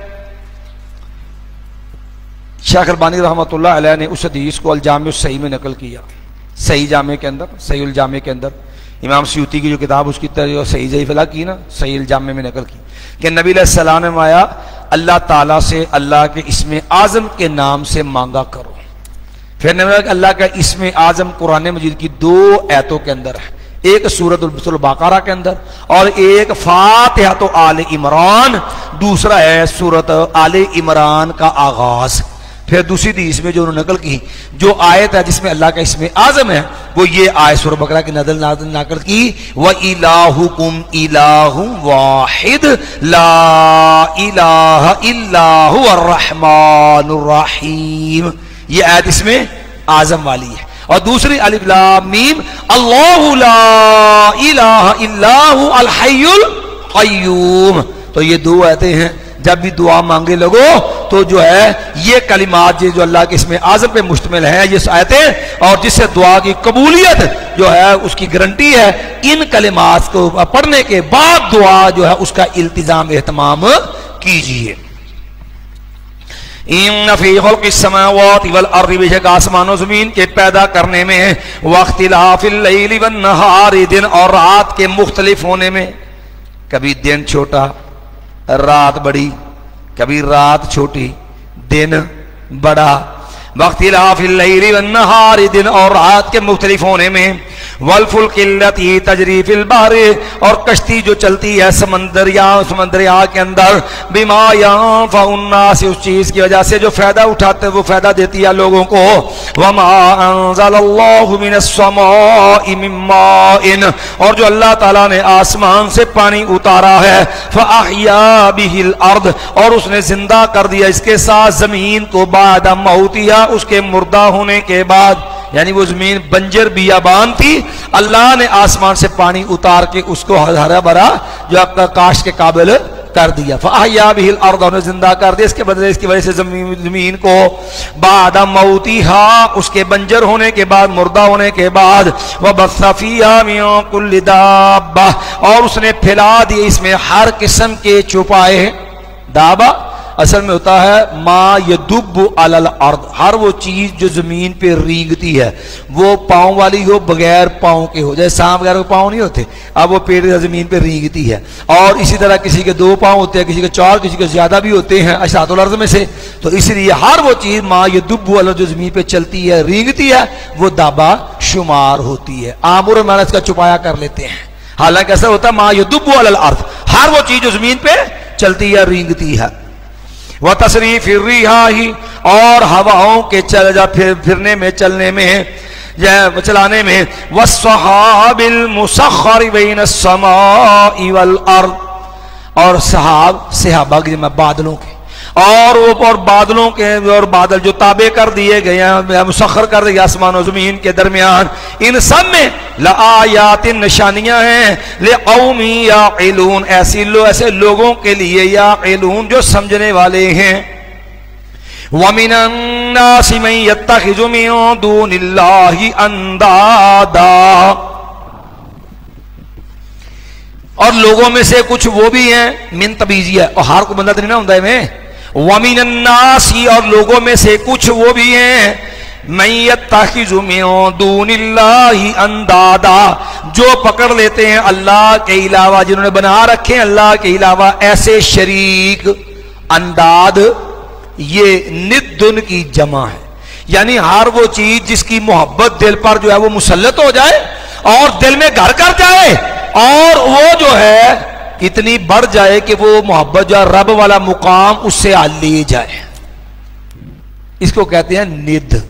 शेख अलबानी रहमतुल्लाह अलैह ने उस हदीस को अल-जामे सही में नकल किया। सही जामे के अंदर, सही उल जामे के अंदर इमाम सयूती की जो किताब उसकी तरह सही ज़ईफ़ फला की ना, सही उल जामे में नकल की कि नबी अलैहिस्सलाम ने आया अल्लाह ताला से अल्लाह के इस्म आज़म के नाम से मांगा करो। फिर ने अल्लाह का इस्म आज़म कुरान मजीद की दो आयतों के अंदर है, एक सूरत बकरा के अंदर और एक फातिहा तो आले इमरान, दूसरा है सूरत आले इमरान का आगाज। फिर दूसरी हदीस में जो उन्होंने नकल की, जो आयत है जिसमें अल्लाह का इसमें आज़म है, वो ये आयत सूरह बकरा की नज़ल नाज़िल नकल की, व इलाहुकुम इलाहुन वाहिद ला इलाहा इल्ला हुवर रहमानुर रहीम। ये आयत इसमें आज़म वाली है। और दूसरी अलिफ लाम मीम अल्लाहु ला इलाहा इल्ला हु अल हय्युल क़य्यूम। तो ये दो आयतें हैं, जब भी दुआ मांगे लगो तो जो है ये कलिमात ये जो अल्लाह के इसमें आज़म पे मुश्तमिल है ये आयतें, और जिससे दुआ की कबूलियत जो है उसकी गारंटी है, इन कलिमात को पढ़ने के बाद दुआ जो है उसका इल्तिजाम एहतमाम कीजिए। इन्न फी ख़ल्क़िस समावाति वल अर्दि, बेशक आसमान और जमीन के पैदा करने में, वख्तिलाफिल लैलि वन नहारी, दिन और रात के मुख्तलिफ होने में, कभी दिन छोटा रात बड़ी, कभी रात छोटी दिन बड़ा, वख्तिलाफिल लैलि वन नहारी, दिन और रात के मुख्तलिफ होने में, वल्फुल्किल्लती तजरी फिल बहरी, और कश्ती जो चलती है समंदर या समंदरिया के अंदर, बिमा यंफ़उन्नास, उस चीज की वजह से जो फायदा उठाते वो फायदा देती है लोगों को, वमा अंज़लल्लाहु मिनस्समाइ मिन माइन, और जो अल्लाह ताला ने आसमान से पानी उतारा है, फ़अहया बिहिल अर्द, और उसने जिंदा कर दिया इसके साथ जमीन को, बाद मौतिहा, उसके मुर्दा होने के बाद, यानी वो जमीन बंजर बियाबान थी, अल्लाह ने आसमान से पानी उतार के उसको हरा भरा जो आपका काश के काबिल कर दिया। फ़अहया बिहिल अर्द, उन्हें जिंदा कर दिया इसके बदले इसकी वजह से जमीन जमीन को, बाद मौतिहा, उसके बंजर होने के बाद मुर्दा होने के बाद, व बस्सा फ़ीहा मिन कुल्लि दाब्बा, और उसने फैला दिए इसमें हर किस्म के चौपाए। दाबा असल में होता है मा यदुब्बु अलल अर्द, हर वो चीज जो जमीन पे रींगती है, वो पाँव वाली हो बगैर पाँव के हो, जैसे सांप वगैरह के पाँव नहीं होते, अब वो पेड़ जमीन पे रींगती है। और इसी तरह किसी के दो पाँव होते हैं, किसी के चार, किसी के ज्यादा भी होते हैं अशातुल अर्ज़ में से। तो इसलिए हर वो चीज मा यदुब्बु अलल, जो जमीन पे चलती है रींगती है, वो दाबा शुमार होती है। आमुर में इसका छुपाया कर लेते हैं, हालांकि ऐसा होता है मा यदुब्बु अलल अर्द, हर वो चीज जो जमीन पे चलती है रींगती है। वह तसरीफ रिहा ही, और हवाओं के चल जा फिर फिरने में, चलने में, चलाने में, वस्सहाबिल मुसख्खर बैनस समाई वल अर्द, और सहाब सहाबा में बादलों के, और वो और बादलों के, और बादल जो ताबे कर दिए गए हैं, मुसख्खर कर दिए आसमान और जमीन के दरमियान, इन सब में लआयातिन, निशानियां हैं, लिक़ौमी याक़िलून, ऐसी लो ऐसे लोगों के लिए, याक़िलून जो समझने वाले हैं। वमिनन नासि मन यत्तखिज़ु मिन दूनिल्लाहि अंदादा, और लोगों में से कुछ वो भी हैं, मिन तबीजिया, और हार को बंदा तो नहीं ना होता है में, वमिनन नासी, और लोगों में से कुछ वो भी हैं, मन यत्तखिज़ु मिन दूनिल्लाहि अंदादा, जो पकड़ लेते हैं अल्लाह के अलावा, जिन्होंने बना रखे हैं अल्लाह के अलावा ऐसे शरीक। अंदाद ये निद्दुन की जमा है, यानी हर वो चीज जिसकी मोहब्बत दिल पर जो है वो मुसल्लत हो जाए और दिल में घर कर जाए, और वो जो है इतनी बढ़ जाए कि वो मोहब्बत जो है रब वाला मुकाम उससे आ ले जाए, इसको कहते हैं निद।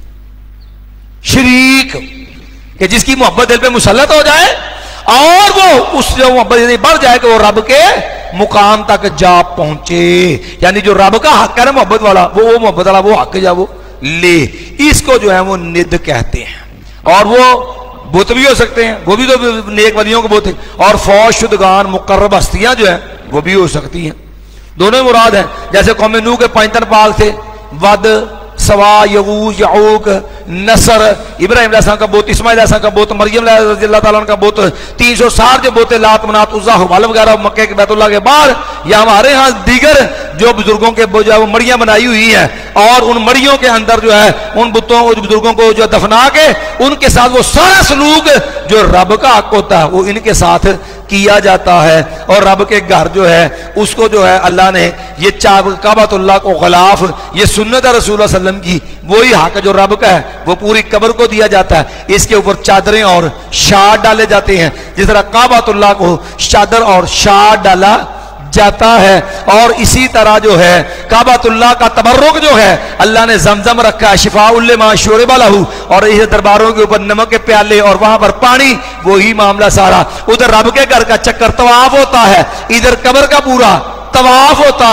शरीक कि जिसकी मोहब्बत दिल पे मुसल्लत हो जाए और वो उस जो मोहब्बत इतनी बढ़ जाए कि वो रब के मुकाम तक जा पहुंचे, यानी जो रब का हक है ना मोहब्बत वाला, वो वो मोहब्बत वाला वो हक जा वो ले, इसको जो है वो निद कहते हैं। और वो बुत भी हो सकते हैं, वो भी तो नेक वलियों को बुत है, और फौज शुदगान मुकर्रब हस्तियां जो है वो भी हो सकती हैं, दोनों ही मुराद हैं। जैसे कौम नूह के पैंतन पाल थे, वद, सवा, यगूज, यऊक, नसर, इब्राहिम अलैहिस्सलाम का बोत, इस्माइल अलैहिस्सलाम का बोत, मरियम अल्लाह ताला का बोत, तीन सौ साठ जो बोते लात मनात उज़्ज़ा हुबल वगैरह मक्के के बैतुल्लाह के बाहर, या हमारे यहाँ दीगर जो बुजुर्गों के जो है वो मड़ियाँ बनाई हुई हैं, और उन मड़ियों के अंदर जो है उन बुतों बुजुर्गों को जो दफना के उनके साथ वो सारा सलूक जो रब का हक होता है वो इनके साथ किया जाता है। और रब के घर जो है उसको जो है अल्लाह ने ये काबतुल्लाह को खिलाफ, ये सुन्नत है रसूलुल्लाह सल्लल्लाहु अलैहि वसल्लम की, वही हक जो रब का है वो पूरी कब्र को दिया जाता है। इसके ऊपर चादरें और शाद डाले जाते हैं, जिस तरह काबतुल्लाह को चादर और शाद डाला जाता है। और इसी तरह जो है काबतुल्लाह का तबर्रुक जो है अल्लाह ने जमजम रखा है, शिफाउल मा शुरिबा लहू, और इस दरबारों के ऊपर नमक के प्याले और वहां पर पानी, वही मामला सारा। उधर रब के घर का चक्कर तवाफ होता है, इधर कब्र का पूरा तवाफ होता है।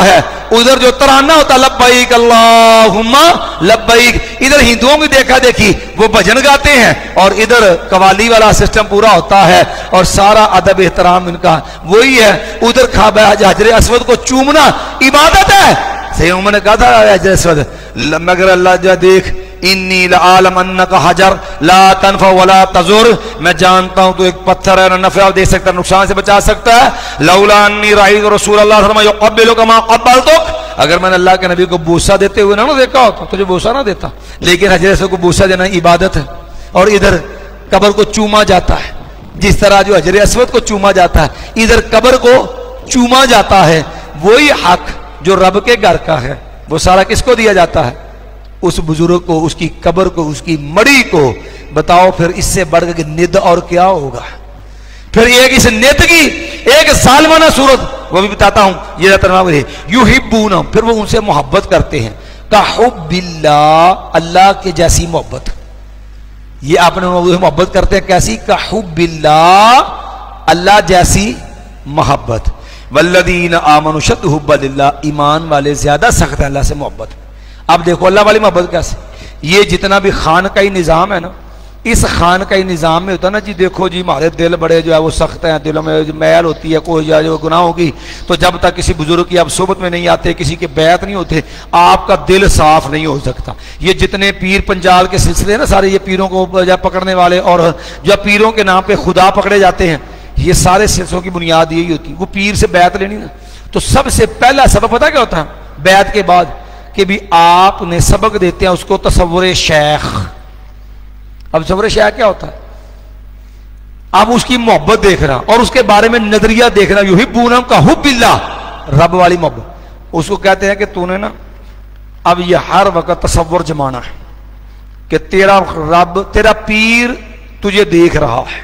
उधर जो तराना होता लब्बैक अल्लाहुम्मा लब्बैक, इधर हिंदुओं की देखा देखी वो भजन गाते हैं और इधर कवाली वाला सिस्टम पूरा होता है और सारा अदब एहतराम इनका वही है। उधर खाबा हजर असवद को चूमना इबादत है। सही उमर ने कहा था हजर असवद, मगर अल्लाह जो देख इन्नी लालम अन्नका हजर ला तनफा वला तजुर, मैं जानता हूं तो एक पत्थर है, ना नफा दे सकता नुकसान से बचा सकता है। लौला अन्नी राई रसूल अल्लाह युक़ब्बिलु कमा क़ब्बलतुक, अगर मैंने अल्लाह के नबी को बूसा देते हुए ना ना देखा होता तुझे बूसा ना देता। लेकिन हजरत को बूसा देना इबादत है और इधर कब्र को चूमा जाता है। जिस तरह जो हजर अस्वद को चूमा जाता है इधर कब्र को चूमा जाता है। वही हक जो रब के घर का है वो सारा किसको दिया जाता है? उस बुजुर्ग को, उसकी कब्र को, उसकी मड़ी को। बताओ फिर इससे बढ़ के निद और क्या होगा? फिर एक इस निद की एक सालमाना सूरत वो भी बताता हूं। ये युहिब्बूना, फिर वो उनसे मोहब्बत करते हैं। का हुब्बिल्लाह, अल्लाह के जैसी मोहब्बत। ये आपने मोहब्बत करते हैं कैसी? का हुब्बिल्लाह, अल्लाह जैसी मोहब्बत। वल्लदीन आमनु शद्दु हुब्बा लिल्लाह, ईमान वाले ज्यादा सख्त है अल्लाह से मोहब्त। अब देखो अल्लाह वाली मोहब्बत कैसे? ये जितना भी खान का ही निज़ाम है ना, इस खान का ही निज़ाम में होता ना जी, देखो जी हमारे दिल बड़े जो है वो सख्त हैं, दिलों में मैल होती है, कोई जो गुनाह होगी तो जब तक किसी बुजुर्ग की आप सोबत में नहीं आते, किसी के बैत नहीं होते, आपका दिल साफ नहीं हो सकता। ये जितने पीर पंजाल के सिलसिले हैं ना सारे, ये पीरों को जब पकड़ने वाले और जब पीरों के नाम पे खुदा पकड़े जाते हैं, ये सारे सिलसिलों की बुनियाद यही होती है। वो पीर से बैत लेनी ना, तो सबसे पहला सबक पता क्या होता है बैत के बाद? कि भी आपने सबक देते हैं उसको तसव्वुर शेख। अब तसव्वुर शेख क्या होता है? आप उसकी मोहब्बत देख रहा और उसके बारे में नजरिया देख रहा। युहिब्बूना का हुब्बिल्लाह, रब वाली मोहब्बत। उसको कहते हैं कि तूने ना अब ये हर वक्त तसव्वुर जमाना है कि तेरा रब, तेरा पीर तुझे देख रहा है।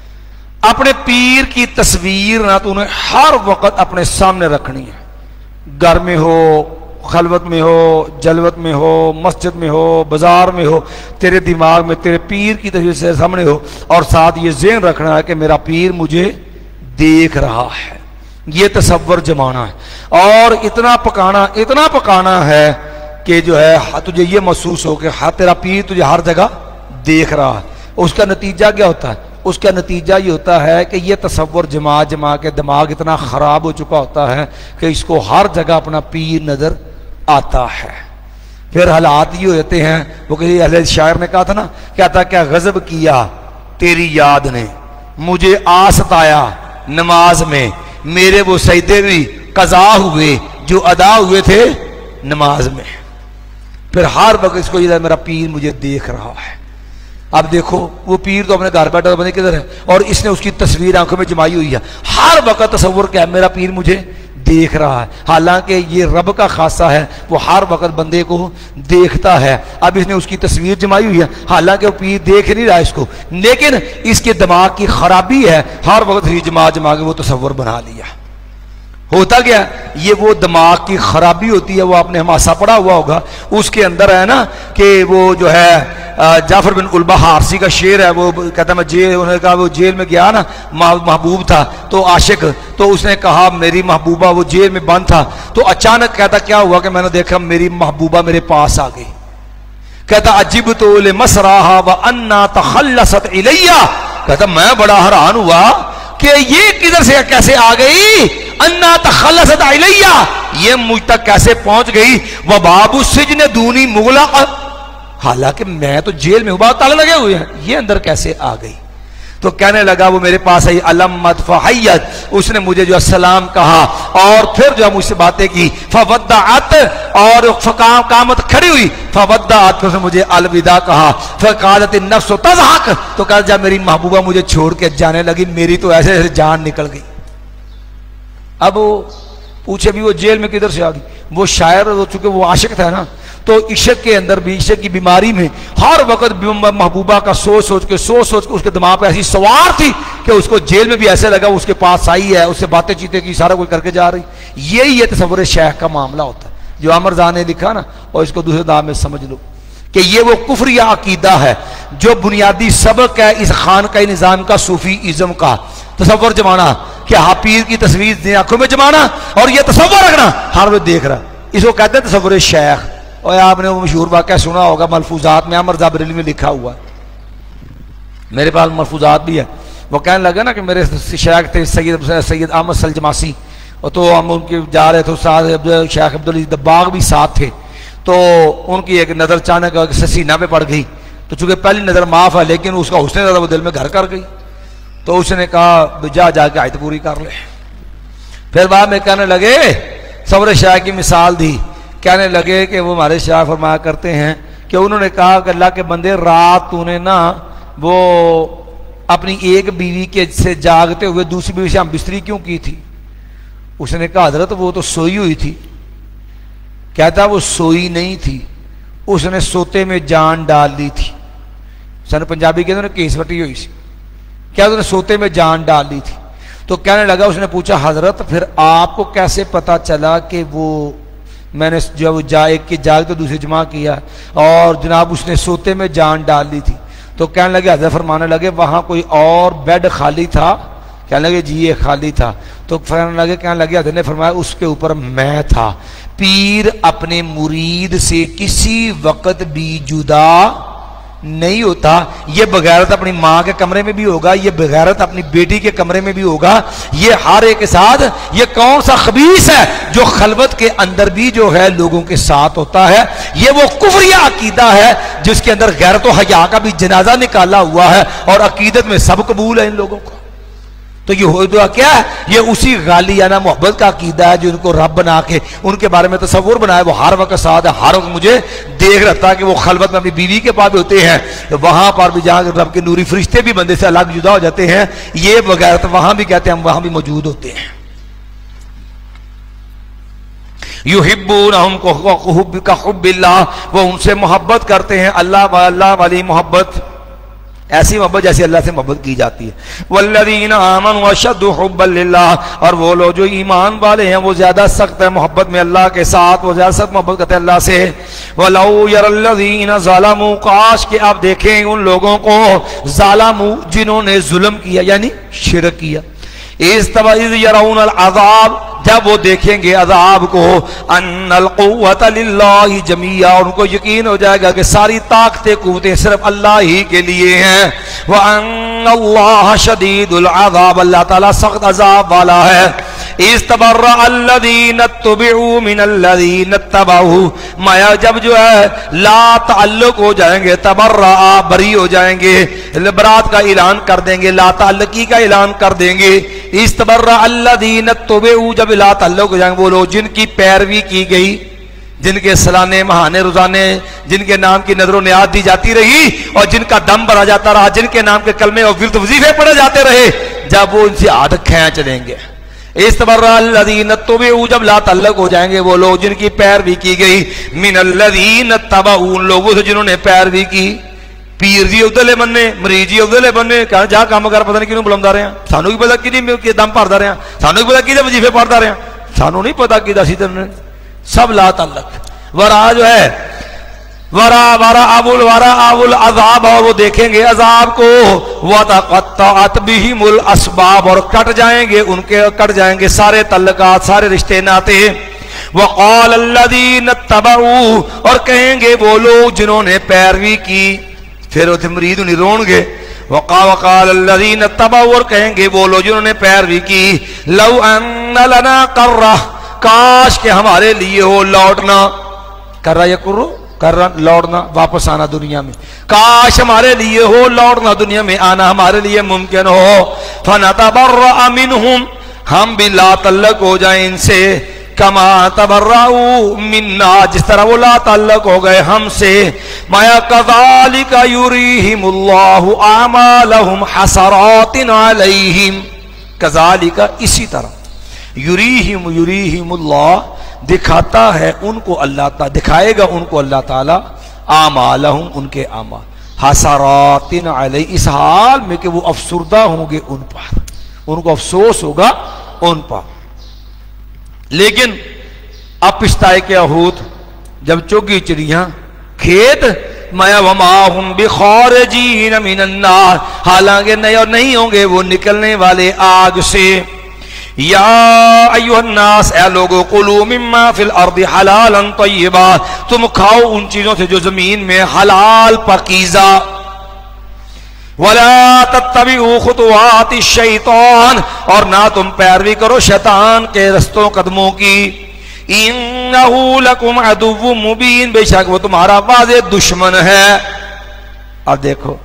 अपने पीर की तस्वीर ना तूने हर वक्त अपने सामने रखनी है। घर में हो, खलवत में हो, जलवत में हो, मस्जिद में हो, बाजार में हो, तेरे दिमाग में तेरे पीर की तस्वीर से सामने हो और साथ ये ज़हन रखना है कि मेरा पीर मुझे देख रहा है। ये तसव्वुर जमाना है और इतना पकाना इतना पकाना है कि जो है तुझे ये महसूस हो कि हाँ तेरा पीर तुझे हर जगह देख रहा है। उसका नतीजा क्या होता है? उसका नतीजा ये होता है कि ये तसव्वुर जमा जमा के दिमाग इतना ख़राब हो चुका होता है कि इसको हर जगह अपना पीर नज़र आता है। फिर हालात ये होते हैं, वो किसी अहले शायर ने कहा था ना, क्या था क्या गजब किया तेरी याद ने, मुझे आ सताया नमाज में, मेरे वो सजदे भी कज़ा हुए जो अदा हुए थे नमाज में। फिर हर वक्त इसको ये मेरा पीर मुझे देख रहा है। अब देखो वो पीर तो अपने घर बैठा बने किधर है और इसने उसकी तस्वीर आंखों में जमाई हुई है। हर वक्त तसव्वुर क्या है? मेरा पीर मुझे देख रहा है। हालांकि ये रब का खासा है, वो हर वक्त बंदे को देखता है। अब इसने उसकी तस्वीर जमाई हुई है, हालांकि वो पीर देख नहीं रहा इसको, लेकिन इसके दिमाग की खराबी है, हर वक्त ही जमा जमा के वो तसव्वुर बना लिया। होता क्या? ये वो दिमाग की खराबी होती है। वो आपने हमासा पढ़ा हुआ होगा, उसके अंदर है ना कि वो जो है जाफर बिन उल्बा हारसी का शेर है। वो कहता मैं जेल, उन्होंने कहा वो जेल में गया ना, महबूब था तो आशिक, तो उसने कहा मेरी महबूबा, वो जेल में बंद था तो अचानक कहता क्या हुआ कि मैंने देखा मेरी महबूबा मेरे पास आ गई। कहता अजिब तो ले मसराहा व अन्ना तखल्लसत इलैया, कहता मैं बड़ा हैरान हुआ कि ये किधर से कैसे आ गई। अन्ना तखल्लसत इलैया, ये मुझ तक कैसे पहुंच गई। व बाबू सिजन दूनी मुगलक, हालांकि मैं तो जेल में हूं, ताले लगे हुए हैं, ये अंदर कैसे आ गई। तो कहने लगा वो मेरे पास आई, अलम्मत फहय्यत, उसने मुझे जो सलाम कहा और फिर जो मुझसे बातें की। फवद्दाअत, और फकाम कामत खड़ी हुई। फवद्दाअत, उसने मुझे अलविदा कहा। फकालत नफ्स तज़हक, तो कहा जब मेरी महबूबा मुझे छोड़ के जाने लगी, मेरी तो ऐसे ऐसे जान निकल गई। अब वो पूछे भी वो जेल में किधर से आ गई। वो शायर हो चुके, वो आशिक था ना, तो इश्क के अंदर भी, इश्क की बीमारी में हर वक्त महबूबा का सोच सोच के सोच सोच के उसके दिमाग पे ऐसी सवार थी कि उसको जेल में भी ऐसे लगा उसके पास आई है, उससे बातें चीतें की, सारा कुछ करके जा रही। यही है तसव्वुर शेख का मामला होता है जो अमरजा ने लिखा ना, और इसको दूसरे दाम में समझ लो कि ये वो कुफरिया अकीदा है जो बुनियादी सबक है इस खानकाही निज़ाम का, सूफी इज़्म का। तसव्वुर जमाना कि हापीर की तस्वीर आंखों में जमाना और ये तसव्वुर रखना हर वक्त देख रहा इसको कहते हैं तसव्वुर शेख। और आपने वो मशहूर वाक़या सुना होगा, मलफूजात में अमर ज़ाबरेली में लिखा हुआ, मेरे पास मलफूजात भी है। वो कहने लगा ना कि मेरे शेख थे सैयद सैयद अहमद सलजमासी, और तो हम उनके जा रहे थे, साथ शेख अब्दुल दब्बाग भी साथ थे। तो उनकी एक नज़र अचानक सीना पे पड़ गई, तो चूंकि पहली नज़र माफ़ है लेकिन उसका हुस्न नज़र वो दिल में घर कर गई। तो उसने कहा जा जाके आयत पूरी कर ले। फिर बाद में कहने लगे, सब्र शाह की मिसाल दी, कहने लगे कि वो हमारे शाह फरमाया करते हैं कि उन्होंने कहा कि अल्लाह के बंदे, रात तूने ना वो अपनी एक बीवी के से जागते हुए दूसरी बीवी से हम बिस्तरी क्यों की थी? उसने कहा हजरत वो तो सोई हुई थी। कहता वो सोई नहीं थी, उसने सोते में जान डाल ली थी। सन पंजाबी के अंदर केस वटी हुई सी, क्या उसने सोते में जान डाल ली थी। तो कहने लगा, उसने पूछा हजरत फिर आपको कैसे पता चला कि वो मैंने जब जा एक की जाग तो दूसरी जमा किया और जनाब उसने सोते में जान डाल ली थी? तो कहने लगे, हजरत फरमाने लगे वहां कोई और बेड खाली था? कहने लगे जी ये खाली था। तो कहने लगे कहने लगे हजरत ने फरमाया उसके ऊपर मैं था। पीर अपने मुरीद से किसी वक्त भी जुदा नहीं होता। ये बगैरत अपनी माँ के कमरे में भी होगा, ये बगैरत अपनी बेटी के कमरे में भी होगा, ये हर एक के साथ। ये कौन सा खबीस है जो खलवत के अंदर भी जो है लोगों के साथ होता है? ये वो कुफरिया अकीदा है जिसके अंदर गैरत व हया का भी जनाजा निकाला हुआ है और अकीदत में सब कबूल है इन लोगों को। तो ये हो तो क्या है? ये उसी गालियाना मोहब्बत का अकीदा है जो उनको रब बना के उनके बारे में तसव्वुर बनाया। वो हर वक्त साथ है, हर वक्त मुझे देख रहता है कि वो खलवत में अपनी बीवी के पास भी होते हैं, तो वहां पर भी जहां रब के नूरी फरिश्ते भी बंदे से अलग जुदा हो जाते हैं, ये बगैर तो वहां भी कहते हैं हम वहां भी मौजूद होते हैं। युहिब्बूनहुम का हुब्बिल्लाह, वो उनसे मोहब्बत करते हैं अल्लाह अल्लाह वाली मोहब्बत, ऐसी मोहब्बत जैसी अल्लाह से मोहब्बत की जाती है। वल्लज़ीना आमनू अशद्दु हुब्बन लिल्लाह, और वो लोग जो ईमान वाले हैं वो ज्यादा सख्त है मोहब्बत में अल्लाह के साथ, वो ज्यादा सख्त मोहब्बत करते हैं अल्लाह से। वलौ यरल्लज़ीना ज़लमू, काश के आप देखें उन लोगों को ज़लमू जिन्होंने जुल्म किया यानी शिरक किया। इस तब इज़ यरौनल अज़ाब, जब वो देखेंगे अज़ाब को, अन्नल कुव्वत लिल्लाहि जमीआ, उनको यकीन हो जाएगा कि सारी ताकतें कुव्वतें सिर्फ अल्लाह ही के लिए हैं। व अन्नल्लाह शदीदुल अज़ाब, अल्लाह ताला सख्त अज़ाब वाला है। इस्तबर्रा अल्लज़ीना तुबिउ मिनल्लज़ीना तबऊ, माया जब जो है ला ताल्लुक हो जाएंगे, तबर्रा बरी हो जाएंगे, बरात का ऐलान कर देंगे, ला ताल्लुकी का ऐलान कर देंगे। इस्तबर्रा अल्लज़ीना तुबिउ, जब ला ताल्लुक हो जाएंगे वो लोग जिनकी पैरवी की गई, जिनके सलाने महाने रोजाने जिनके नाम की नजरों नियाद दी जाती रही और जिनका दम भरा जाता रहा, जिनके नाम के कलमे और विर्द वजीफे पढ़े जाते रहे, जब वो उनसे हाथ खींच लेंगे। इस्तबर्रअल्लज़ीना तुबिउ, जब ला ताल्लुक हो जाएंगे वो लोग जिनकी पैरवी की गई, मिनल्लज़ीना तबऊ, उन लोगों से जिन्होंने पैरवी की। पीर जी उधले बनने, मरीज जी उधले बनने, कहा जा काम कर, पता नहीं किन्हों बुलांदा रहे, सानू की पता कि दम भरदा रहे, सानू की पता कि वजीफे पढ़दा रहे, सानू नहीं पता कि दसी तेन सब ला ताल्लुक। वरा जो है वरा वरा अबुल वरा अबुल अजाब, और वो देखेंगे अजाब को, वतक़त्तअत बिहिमुल अस्बाब, और कट जाएंगे उनके कट जाएंगे सारे तल्लुकात, सारे रिश्ते नाते। वक़ाल अल्लज़ीना तबऊ, और कहेंगे वो लोग जिन्होंने पैरवी की, फिर उसे मरीद उन्हें रोनगे। वक़ा वक़ाल अल्लज़ीना तबऊ, और कहेंगे वो लोग जिन्होंने पैरवी की, लौ अन्न लना कर्रा, काश के हमारे लिए हो लौटना, कर्रा या कुर्रो कर्रा लौटना, वापस आना दुनिया में, काश हमारे लिए हो लौटना, दुनिया में आना हमारे लिए मुमकिन हो। फनतबर्रा मिनहुम, हम भी ला ताल्लुक हो जाए इनसे, कमा तबर्राऊ मिन्ना, जिस तरह वो ला ताल्लुक हो गए हमसे। माया कज़ालिका युरीहिमुल्लाहु आमालहुम हसरातिन अलैहिम, कज़ालिका इसी तरह, युरीहिम युरीहिमुल्लाह दिखाता है उनको अल्लाह ताला, दिखाएगा उनको अल्लाह ताला, आमालहुम उनके आमाल, हसरातिन अलैहि, इस हाल में कि वो अफसुर्दा होंगे उन पर, उनको अफसोस होगा उन पर। लेकिन अब पिछताए क्या होत, जब चुगी चिड़िया खेत, माया वमाहुम बिखारिजीन मिनन्नार, हालांकि नहीं और नहीं होंगे वो निकलने वाले आग से। या अय्युहन्नास, ए लोगो, कुलू मिम्मा फिल अर्दि हलालन तय्यबा, तुम खाओ उन चीजों से जो जमीन में हलाल पाकीज़ा। वला तत्तबिउ खुतुवाति शैतान, और ना तुम पैरवी करो शैतान के रस्तों कदमों की। इन्नहु लकुम अदुव्वुम मुबीन, बेशक वो तुम्हारा वाज़े दुश्मन है। अब देखो,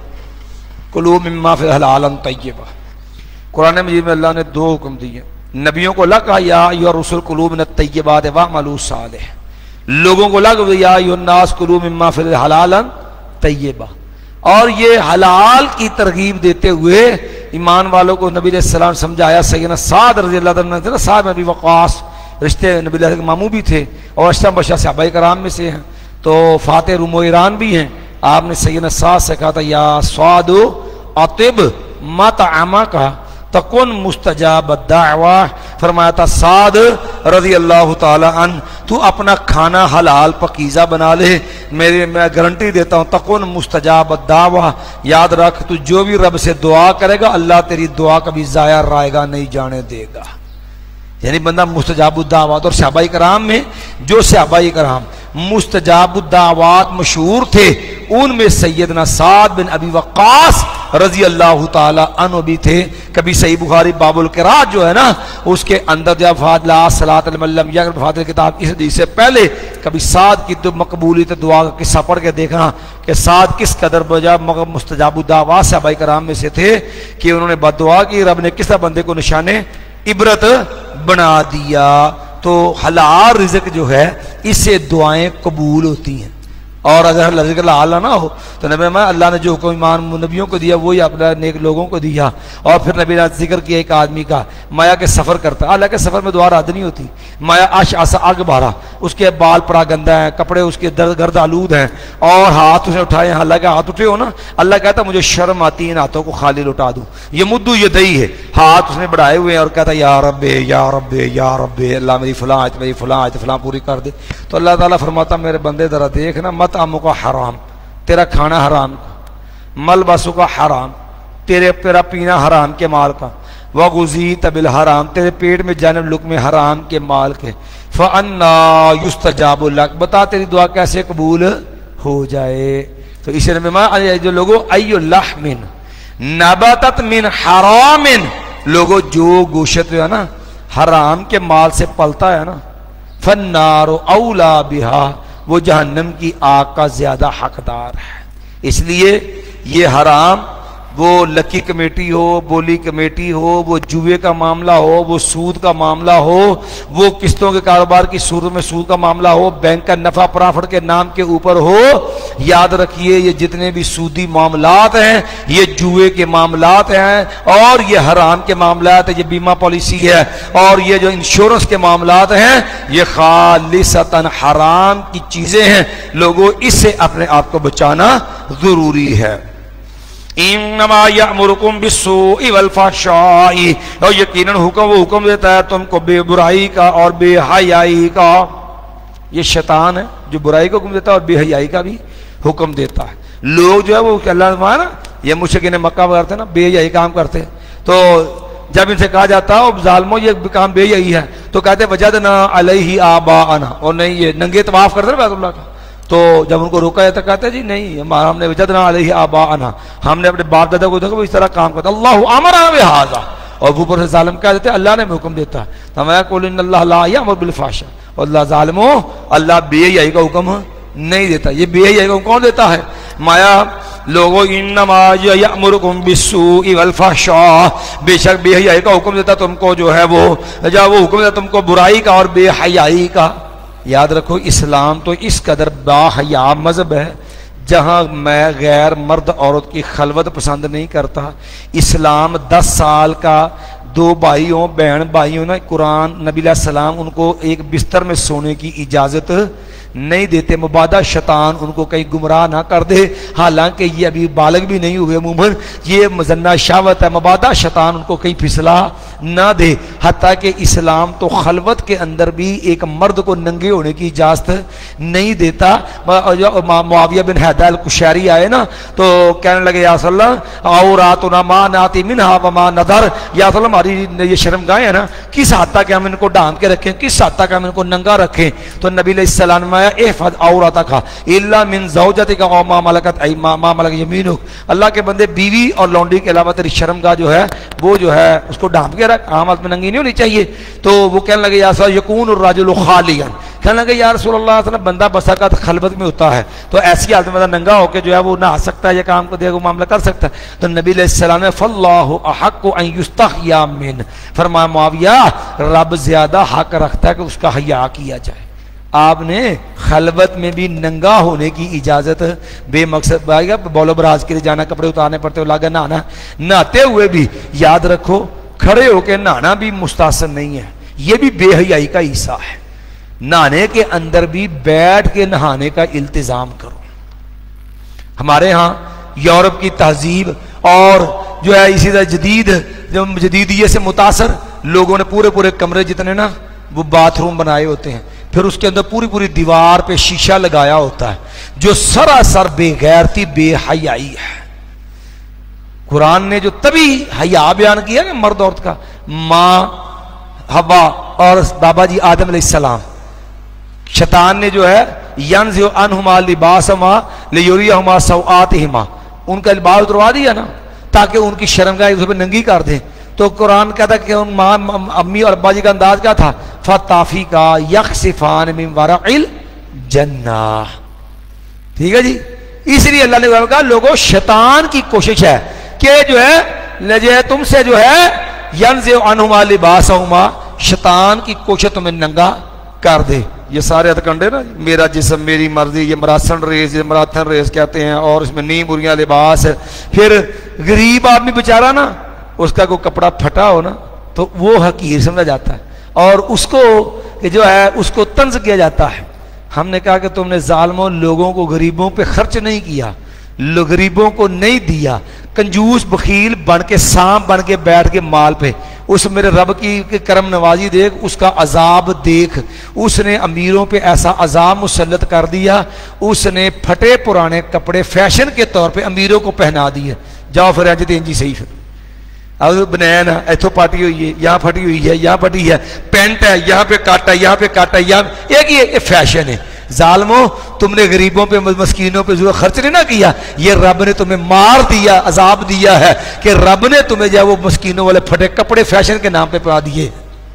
कुलू मिम्मा फिल हलालन तय्यबा, कुरान मजीद में अल्लाह ने दो हुक्म दिए। नबियों को लगा या अय्युहर रुसूल कुलू मिनत तय्यबात वअमलू सालिह, लोगों को लगा या अय्युहन्नास कुलू मिम्मा फिल हलालन तय्यबा। और ये हलाल की तरगीब देते हुए ईमान वालों को नबी अलैहि सलाम समझाया। सैयदना साद रज़ी अल्लाह अन्हु, साद नबी वक़ास रिश्ते नबी अलैहि के मामू भी थे और अशरफ बशर सहाबाए कराम में से हैं, तो फाते रुमो ईरान भी हैं। आपने सैयदना साद से कहा था या स्वादो अतिब मतअमा का तकुन मुस्तजाब दावा, फरमाया था साद रज़ी अल्लाह ताला अन, तू अपना खाना हलाल पकीज़ा बना ले, मेरी मैं गारंटी देता हूँ तकुन मुस्तजाब दावा, याद रख तू जो भी रब से दुआ करेगा अल्लाह तेरी दुआ कभी ज़ाया रायगा नहीं जाने देगा। यानी बंदा मुस्तजाबुद्दावात, और सहाबाए कराम में जो सहाबाए कराम मुस्तजाबुद्दावात मशहूर थे उनमें सैयदना साद बिन अबी वक्कास रजी अल्लाह ताला अन्हु भी थे। कभी सही बुखारी बाबुल क़िराअत जो है ना उसके अंदर जब फादला सलात अलमल्लम या फादल किताब इस इससे पहले कभी साद की तो मकबूलियत दुआ का किस्सा पढ़ के देखना कि साद किस कदर बजा मुस्तजाबुद्दावात सहाबाए कराम में से थे कि उन्होंने बद्दुआ की, रब ने किस बंदे को निशाने इबरत बना दिया। तो हलाल रिज़्क जो है इससे दुआएं कबूल होती हैं, और अगर रिज़्क हलाल ना हो तो नबी में अल्लाह ने जो हुक्म ईमान नबियों को दिया वही अपने नेक लोगों को दिया। और फिर नबी ने जिक्र किया एक आदमी का माया के सफ़र करता, हालांकि सफ़र में दुआ रद्द नहीं होती। माया आश आसा आग बारा, उसके बाल पड़ा गंदा है, कपड़े उसके दर्द गर्द आलूद हैं और हाथ उसने उठाए, हालांकि हाथ उठे हो ना, अल्लाह कहता मुझे शर्म आती है इन हाथों को खाली लुटा दूँ। ये मुद्दू ये दही है, हाथ उसने बढ़ाए हुए हैं और कहता या रब्बे या रब्बे या रब्बे, अल्लाह मेरी फलां आयत मेरी फलां आयत फलां पूरी कर दे। तो अल्लाह ताला फरमाता मेरे बंदे जरा देख ना, मत आमों का हराम, तेरा खाना हराम का, मलबसों का हराम, तेरे तेरा पीना हराम के माल का, वगुज़ी तबिल हराम, तेरे पेट में जाने लुक़्मे हराम के माल के, फ़अन्ना युस्तजाबु लक, बता तेरी दुआ कैसे कबूल हो जाए। तो इस जो लोगों अय्यु लहमिन नबतत मिन हरामिन, लोगों जो गोशत है ना हराम के माल से पलता है ना, फन्नारो औला बिहा, वो जहन्नम की आग का ज्यादा हकदार है। इसलिए ये हराम, वो लकी कमेटी हो, बोली कमेटी हो, वो जुए का मामला हो, वो सूद का मामला हो, वो किस्तों के कारोबार की सूरत में सूद का मामला हो, बैंक का नफा प्रॉफिट के नाम के ऊपर हो, याद रखिए ये जितने भी सूदी मामलात हैं ये जुए के मामलात हैं और ये हराम के मामलात है, ये बीमा पॉलिसी है और ये जो इंश्योरेंस के मामलात हैं ये खालिसतन हराम की चीजें हैं। लोगों इससे अपने आप को बचाना जरूरी है। इन्नमा यअमुरुकुम बिस्सूइ वल फहशाई, और यकीनन हुक्म वो हुक्म देता है तुमको बेबुराई का और बेहयाई का। ये शैतान है जो बुराई का हुक्म देता है और बेहयाई का भी हुक्म देता है। लोग जो है वो अल्लाह ना ये मुशरिकीन मक्का वगैरह थे ना बेहयाई काम करते, तो जब इनसे कहा जाता है और जालमो ये काम बेहयाई है तो कहते वजदना अलैहि आबाअना, और नहीं ये नंगे तवाफ करते बैतुल्लाह का। तो जब उनको रोका जाता कहते जी नहीं हमारा हमने वजदना अलैहि आबाअना, हमने अपने बाप दादा को देखा वो इस तरह काम करता, अल्लाहु अमरना बिहाज़ा, और ऊपर से जालिम कह देते अल्लाह ने हुक्म देता। तो मैं कुल इन्नल्लाह ला यअमुरु बिल फहशा, और अल्लाह जालिमो अल्लाह बेहयाई का हुक्म नहीं देता। ये बेहयाई का कौन देता है? माया लोगों इन्नमा यअमुरुकुम बिस्सूइ वल फहशा, बेशक बेहयाई का हुक्म देता तुमको जो है वो, जब वो हुक्म देता तुमको बुराई का और बेहयाई का। याद रखो इस्लाम तो इस कदर बाहया मजहब है जहाँ मैं गैर मर्द औरत की खलवत पसंद नहीं करता। इस्लाम दस साल का दो भाइयों बहन भाइयों ना कुरान नबी सलाम उनको एक बिस्तर में सोने की इजाज़त नहीं देते, मुबादा शैतान उनको कहीं गुमराह ना कर दे। हालांकि ये अभी बालग भी नहीं हुए अमूमन, ये मजन्ना शावत है, मुबादा शैतान उनको कहीं फिसला ना दे। हत्ता कि इस्लाम तो खलवत के अंदर भी एक मर्द को नंगे होने की इजाजत नहीं देता। मुआविया बिन हैदर अल कुशैरी आए ना तो कहने लगे या सल्लल्लाह आओ रात ना माँ नाती मिनहा व माँ नदर, या सल्लल्लाह हमारी ये शर्मगाहें है ना, किस हद तक हम इनको ढांप के रखें, किस हद तक हम इनको नंगा रखें। तो नबी अलैहिस्सलाम ने एहफज़ औरतका इल्ला मिन ज़ौजतिका व मा मलकत मा मलकत यमीनुक, अल्लाह के बंदे बीवी और लौंडी के अलावा तेरी शर्मगाह जो है वो जो है उसको ढांप के रख, आम हालत में नंगी नहीं होनी चाहिए। तो वो कहने लगे या यकून रजुल खालियन, कहने लगे या रसूल अल्लाह, बंदा बसा का खलबत में होता है तो ऐसी हालत में नंगा होकर जो है वो नहा सकता है, ये काम को देगा, वो मामला कर सकता है। तो नबी अलैहिस्सलाम ने फल्लाहु अहक्कु अन युस्तहया मिन, फरमाया मुआविया रब ज्यादा हक रखता है कि उसका हया किया जाए। आपने खलबत में भी नंगा होने की इजाजत बेमकसद आएगा, बौलो बराज के लिए जाना, कपड़े उतारने पड़ते हो, लागा नहाना, नहाते हुए भी याद रखो खड़े होकर नहाना भी मुस्तासन नहीं है, यह भी बेहयाई का हिस्सा है। नहाने के अंदर भी बैठ के नहाने का इल्तिजाम करो। हमारे यहाँ यूरोप की तहजीब और जो है इसी तरह जदीद जो जदीदियत से मुतासर लोगों ने पूरे पूरे कमरे जितने ना वो बाथरूम बनाए होते हैं, फिर उसके अंदर पूरी पूरी दीवार पे शीशा लगाया होता है, जो सरासर बेगैरती बेहयाई है। कुरान ने जो तभी हया बयान किया कि मर्द औरत का, माँ हवा और बाबा जी आदम अलैहिस्सलाम, शैतान ने जो है यंज़िउ अन्हुमा लिबासहुमा लियुरियहुमा सौआतिहिमा, उनका लिबास उतरवा दिया ना ताकि उनकी शर्मगाह उस पर नंगी कर दें। तो कुरान कहता कि उन माँ अम्मी और अब्बा जी का अंदाज क्या था, फताफी का यख्सिफान मिन वरक़िल जन्ना, ठीक है जी। इसलिए अल्लाह ने कहा लोगों शैतान की कोशिश है कि जो है जो तुमसे जो है यंज़िउ अन्हुमा लिबासहुमा, शैतान की कोशिश तुम्हें नंगा कर दे। ये सारे हथकंडे ना, मेरा जिस्म मेरी मर्जी, ये मरासन रेस, ये मराथन रेस कहते हैं, और इसमें नी मुरियां लिबास। फिर गरीब आदमी बेचारा ना, उसका कोई कपड़ा फटा हो ना तो वो हकीर समझा जाता है और उसको जो है उसको तंज किया जाता है। हमने कहा कि तुमने जालिमों लोगों को गरीबों पे खर्च नहीं किया, गरीबों को नहीं दिया, कंजूस बखील बन के सांप बन के बैठ के माल पे, उस मेरे रब की करम नवाजी देख, उसका अजाब देख। उसने अमीरों पे ऐसा अजाब मुसल्लत कर दिया, उसने फटे पुराने कपड़े फैशन के तौर पे अमीरों को पहना दिए। जाओ फिर अज तीन जी सही, फिर अब बनैन इतों पाटी हुई है, यहाँ फटी हुई है, यहाँ फटी है, पेंट है, यहाँ पे काट है, यहाँ पे काट है, यहाँ एक ये फैशन है। जालमो तुमने गरीबों पे मस्कीनों पे जो खर्च नहीं ना किया, ये रब ने तुम्हें मार दिया, अजाब दिया है कि रब ने तुम्हें जो वो मस्कीनों वाले फटे कपड़े फैशन के नाम पे पा दिए।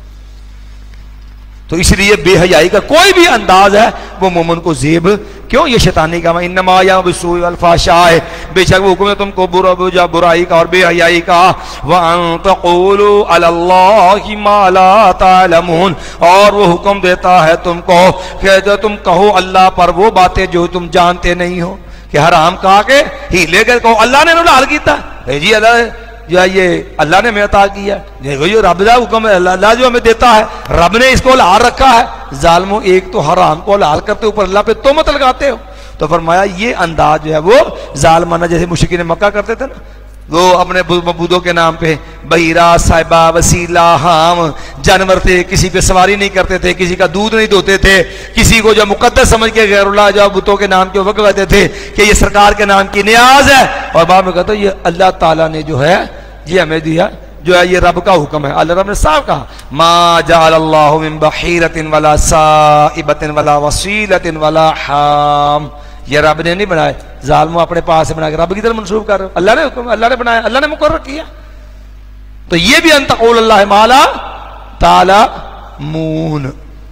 तो इसलिए बेहयाई का कोई भी अंदाज है वो मोमिन को जेब क्यों, ये शैतानी का इन्नमा या बिस्सूइ वल फ़हशाए, बेशक वो हुक्म है तुमको बुरा बुराई का और बेहयाई का, व अन तक़ूलू अलल्लाहि मा ला तालमून, और वो हुक्म देता है तुमको कि जो तुम कहो अल्लाह पर वो बातें जो तुम जानते नहीं हो। कि हराम कहा के हीले के कहो अल्लाह ने हलाल किया, जी अल्लाह जो है ये अल्लाह ने हमें अता किया, देखो ये रब का हुक्म है, अल्लाह जो हमें देता है, रब ने इसको हलाल रखा है। जालिमों एक तो हराम को हलाल करते ऊपर अल्लाह पे तोहमत लगाते हो। तो फरमाया ये अंदाज जो है वो जालिमाना, जैसे मुशरिकीन मक्का करते थे ना, वो अपने मबूदों के नाम पे बहीरा साहिबा वसीला हाम जानवर थे, किसी पे सवारी नहीं करते थे, किसी का दूध नहीं धोते थे, किसी को जो मुकद्दस समझ के गैरुल्लाह जो बुतों के नाम के वक्त कहते थे कि ये सरकार के नाम की नियाज है, और बाद में कहते ये अल्लाह ताला ने जो है ये हमें दिया, जो है ये रब का हुक्म है। अल्लाह रब ने साफ कहा मा जअलल्लाहु मिन बहीरतिन वला साइबतिन वला वसीलतिन वला हाम, ये रब ने नहीं बनाए, जालिमों अपने पास से बना के रब की तरफ मंसूब कर रहे हो। अल्लाह ने हुक्म, अल्लाह ने बनाया, अल्लाह ने मुकर्रर किया। तो ये भी अन तक़ूल अल्लाह माला ताला मून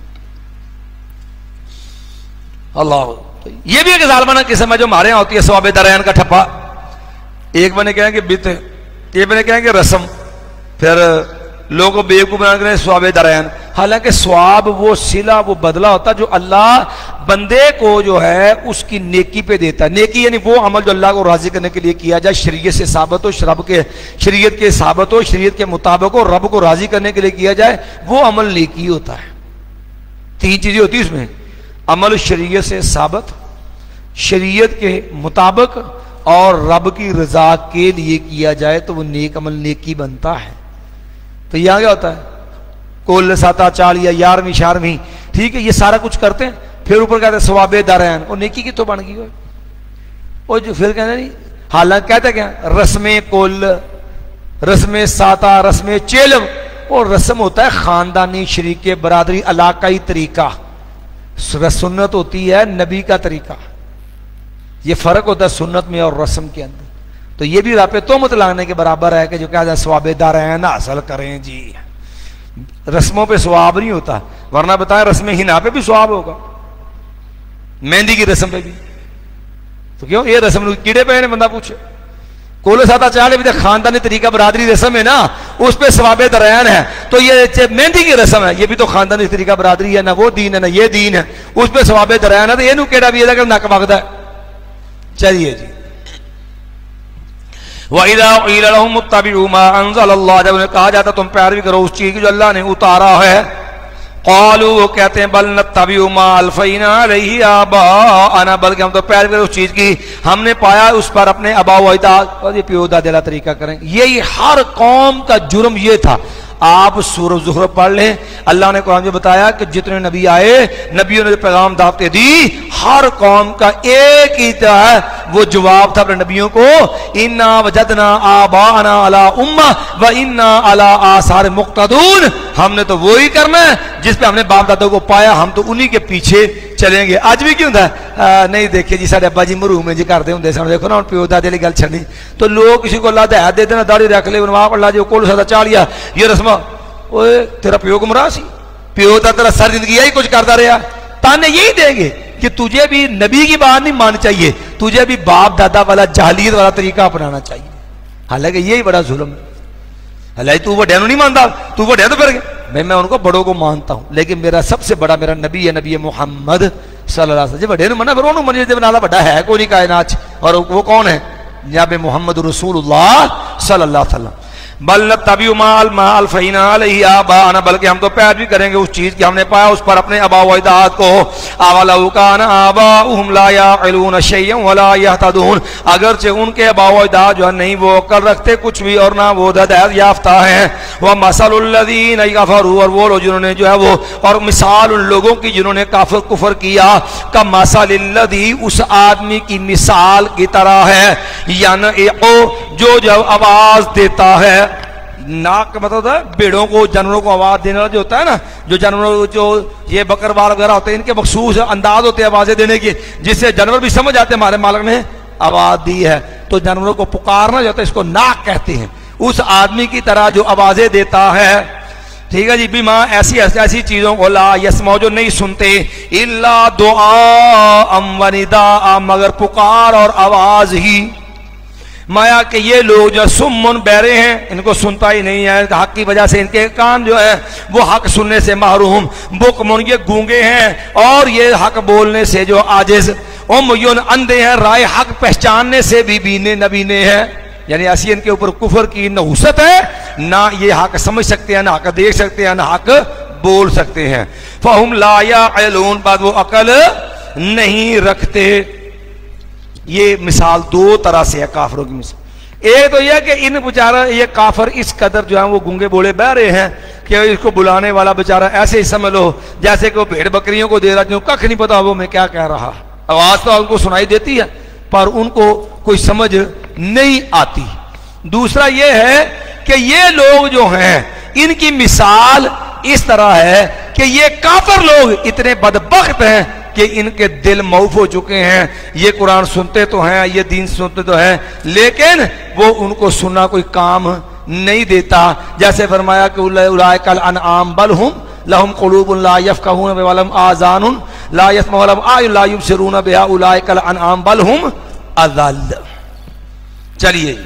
अल्लाह, तो ये भी एक जालिमाना किस्म है जो हमारे यहाँ होती है, सवाबे दरयान का ठप्पा। एक बने कहेंगे बित, एक बने कहेंगे रस्म, फिर लोगों को बेवकूफ बना कर स्वाब दरयान। हालांकि स्वाब वो सिला वो बदला होता जो अल्लाह बंदे को जो है उसकी नेकी पे देता है। नेकी यानी वो अमल जो अल्लाह को राजी करने के लिए किया जाए, शरीयत से साबित हो, रब के शरीयत के साबित हो, शरीयत के मुताबिक हो, रब को राजी करने के लिए किया जाए, वो अमल नेकी होता है। तीन चीजें होती है उसमें, अमल शरीयत से साबित, शरीयत के मुताबिक और रब की रजा के लिए किया जाए तो वो नेक अमल नेकी बनता है। तो यहां क्या होता है, कुल साता चाल या यारवीं शारवीं, ठीक है, ये सारा कुछ करते हैं, फिर ऊपर कहते हैं सवाबे दारैन, और नेकी की तो बन गई हो। और जो फिर कहते नहीं, हालांकि कहते क्या, रस्में कुल, रस्में साता, रस्में चेलम, और रस्म होता है खानदानी शरीके बरादरी इलाकाई तरीका, सुन्नत होती है नबी का तरीका। ये फर्क होता है सुन्नत में और रस्म के अंदर। तो ये भी रापे तो मत लागने के बराबर है कि जो क्या सवाबेदार है ना हासिल करें जी। रस्मों पे सवाब नहीं होता, वरना बताएं रस्म हिना पे भी सवाब होगा, मेहंदी की रस्म पे भी। तो क्यों ये रस्म कीड़े पे बंदा पूछे, कोले साता चाले भी खानदानी तरीका बरादरी रस्म है ना, उस पे सवाबे दरयान है। तो ये मेहंदी की रस्म है, ये भी तो खानदानी तरीका बरादरी है, ना वो दीन है ना ये दीन है, उस पे सवाबे दरयान है। तो ये केड़ा भी नक वगदा है। चलिए जी, जब कहा जाता तुम पैरवी करो उस चीज की जो अल्लाह ने उतारा है, क़ालू वो कहते हैं बल नत्तबिउ मा अलफ़ैना अलैहि आबाअना, बल्कि हम तो पैरवी करो उस चीज की हमने पाया उस पर अपने अबा व अजदाद, और ये प्यो दादा तरीका करें। यही हर कौम का जुर्म ये था। आप सूरह ज़ुहर पढ़ लें, अल्लाह ने कुरान में बताया कि जितने नबी आए, नबियों ने पैगाम दावतें दी, हर कौम का एक ही था वो जवाब था अपने नबियों को, इन्ना वजदना आबाअना अला उम्मा व इन्ना अला आसार मुक्तदून, हमने तो वो ही करना है जिस पे हमने बाप दादा को पाया, हम तो उन्हीं के पीछे चलेंगे। आज भी क्यों था नहीं देखिए जी साढ़े अब्बा जी मरूम में जी करते होंगे सन, देखो ना प्यो दादे वाली गल छड़ी, तो लोग किसी को अल्लाह दया देते ना, दाढ़ी रख ले बनवा अल्लाह जो कोल सादा चालिया ये रस्म, ओए तेरा प्यो गुमराह सी, प्यो दा तेरा सर जिंदगी यही कुछ करता रहा। ताने यही देंगे कि तुझे भी नबी की बात नहीं माननी चाहिए, तुझे भी बाप दादा वाला जाहिलियत वाला तरीका अपनाना चाहिए। हालांकि यही बड़ा जुल्म है। हालांकि तू वड्या नहीं मानता, तू वड्या तो फिर मैं मैं उनको बड़ों को मानता हूं, लेकिन मेरा सबसे बड़ा मेरा नबी है, नबी मोहम्मद सल्लल्लाहु अलैहि वसल्लम। बड़े ने मना फिर उन्होंने मनी नाला बड़ा है कोई नहीं कायनात, और वो कौन है, जनाब मोहम्मद रसूलुल्लाह सल्लल्लाहु अलैहि वसल्लम। बल नत्तबिउ मा अलफ़ैना अलैहि आबाअना, बल्कि हम तो पैरवी करेंगे उस चीज की हमने पाया उस पर अपने अबा व अजदाद को। अवलौ काना आबाउहुम ला याक़िलून शैयअन वला यहतदून, अगरचे उनके अबा व अजदाद जो है नहीं वो अक्ल रखते कुछ भी और ना वो हिदायत याफ्ता है। व मसलुल लज़ीना कफ़रू, और वो लोग जिन्होंने जो है वो, और मिसाल उन लोगों की जिन्होंने काफिर कुफर किया, का मसलिल लज़ी, उस आदमी की मिसाल की तरह है, यनइक़ु, जो जब आवाज देता है, नाक का मतलब है भेड़ों को जानवरों को आवाज देने वाला जो होता है ना, जो जानवरों जो ये बकरवाल वगैरह होते हैं इनके मखसूस अंदाज होते हैं आवाजें देने के, जिससे जानवर भी समझ आते हैं हमारे मालिक ने आवाज दी है। तो जानवरों को पुकारना जो होता है इसको नाक कहते हैं। उस आदमी की तरह जो आवाजें देता है, ठीक है जी, बीमा ऐसी ऐसी चीजों को ला यसमाओ जो नहीं सुनते, इल्ला दुआ अम व निदा, मगर पुकार और आवाज ही। माया के ये लोग जो सुम्मुन बहरे हैं, इनको सुनता ही नहीं है, हक की वजह से इनके कान जो है वो हक सुनने से महरूम। बुकमुन, ये गूंगे हैं और ये हक बोलने से जो आजिज। उम्युन, अंधे हैं, राय हक पहचानने से भी बीने नबीने हैं, यानी ऐसी इनके ऊपर कुफर की नहुसत है, ना ये हक समझ सकते हैं, ना हक देख सकते हैं, ना हक बोल सकते हैं। फहुम ला याक़िलून, बाद वो अकल नहीं रखते। ये मिसाल दो तरह से है काफरों की मिसाल। एक तो यह कि इन बेचारा ये काफर इस कदर जो है वो गूंगे बोले बह रहे हैं कि इसको बुलाने वाला बेचारा ऐसे ही समझ लो जैसे कि वो भेड़ बकरियों को दे रहा, जो कख नहीं पता वो मैं क्या कह रहा। आवाज तो उनको सुनाई देती है पर उनको कोई समझ नहीं आती। दूसरा यह है कि ये लोग जो हैं इनकी मिसाल इस तरह है कि ये काफर लोग इतने बदबख्त हैं कि इनके दिल मऊफ हो चुके हैं। ये कुरान सुनते तो हैं, ये दीन सुनते तो हैं, लेकिन वो उनको सुनना कोई काम नहीं देता। जैसे फरमाया कि उलाइकल अनआम बल हुम लहुम कुलूबुन ला यफ़क़हून बिहा वलहुम आज़ानुन ला यस्मऊन वलहुम आयुन ला युबसिरून बिहा उलाइकल अनआम बल हुम अज़ल। चलिए,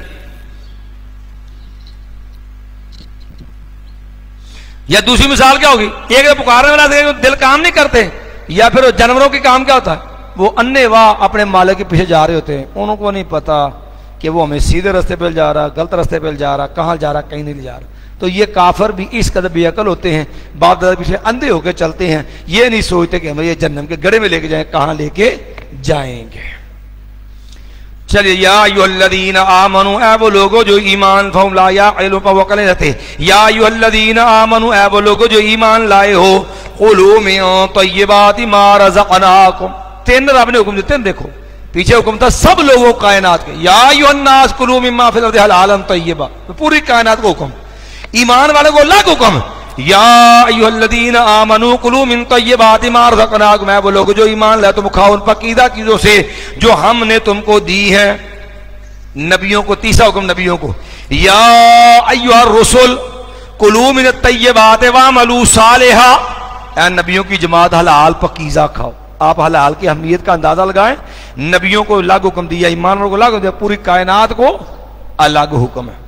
या दूसरी मिसाल क्या होगी, एक तो पुकारने वाला दिल काम नहीं करते, या फिर जानवरों के काम क्या होता है, वो अन्ने वाह अपने मालिक के पीछे जा रहे होते हैं, उनको नहीं पता कि वो हमें सीधे रास्ते पे जा रहा, गलत रास्ते पे जा रहा, कहाँ जा रहा, कहीं नहीं जा रहा। तो ये काफर भी इस कदर बेअकल होते हैं, बाप दादा पीछे अंधे होकर चलते हैं, ये नहीं सोचते कि हमें ये जन्नम के गड़े में लेके जाएं, कहाँ लेके जाएंगे। चलिए, या अय्युहल्लज़ीन आमनू, ऐ वो लोगो जो ईमान, फहुम ला याक़िलून पर वक़ल रहते, या अय्युहल्लज़ीन आमनू, ऐ वो लोगो जो ईमान लाए हो, कुलू मिन तय्यिबाति मा रज़क़नाकुम। तीन रब ने हुक्म देते हैं, देखो पीछे हुक्म था सब लोगों कायनात के, या अय्युहन्नास कुलू मिम्मा फिल अर्दि हलालन तय्यिबा, पूरी कायनात को हुक्म। ईमान वाले को अलग हुक्म, या अय्युहल्लज़ीन आमनू कुलू मिन तय्यिबाति मा रज़क़नाकुम, मैं वो लोग जो ईमान लाए तुम खाओ उन पकीदा चीजों से जो हमने तुमको दी है। नबियों को तीसरा हुक्म, नबियों को, या अय्युहर रुसुल कुलू मिन तय्यिबाति वअमलू सालिहा, ऐ नबियों की जमात हलाल पकीजा खाओ। आप हलाल की अहमियत का अंदाजा लगाएं। नबियों को अलग हुक्म दिया, ईमान वालों को अलग हुक्म दिया, पूरी कायनात को अलग हुक्म है।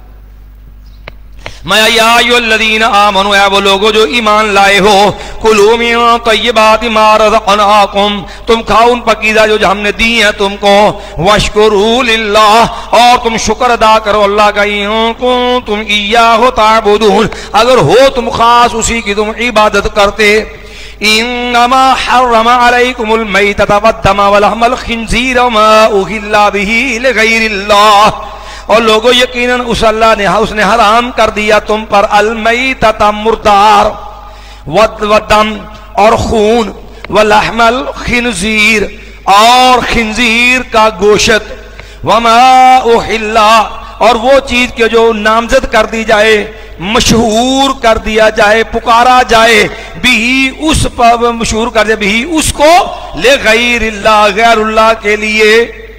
मैं या अय्युहल्लज़ीन आमनू, ऐ वो लोगो जो ईमान लाए हो, कुलू मिन तय्यिबाति मा रज़क़नाकुम, तुम खाओ उन पकीज़ा जो हमने दी हैं तुमको, वश्कुरू लिल्लाह, और तुम शुक्र अदा करो अल्लाह का, इन कुंतुम इय्याहु ताबुदून, अगर हो तुम खास उसी की तुम इबादत करते। इन्नमा हर्रमा अलैकुमुल मैतता वद्दमा वलहमल खिंज़ीर वमा उहिल्ला बिही लिगैरिल्लाह, और लोगों यकीनन उस अल्लाह ने उसने हराम कर दिया तुम पर अलमैतता मुर्दार, वद वदम और खून, वलहमल खिंज़ीर और खिंज़ीर का गोश्त, वमा उहिल्ला और वो चीज के जो नामजद कर दी जाए, मशहूर कर दिया जाए, पुकारा जाए, भी उस पर मशहूर कर दिया भी उसको ले गैरिल्लाह, गैरुल्लाह के लिए।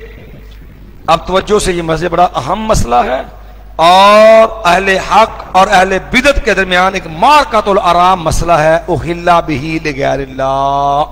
अब तवज्जो से ये मसला बड़ा अहम मसला है और अहले हक और अहले बिदत के दरमियान एक मारकातुल आराम मसला है, उहिल्ला बिही ले गैरिल्लाह।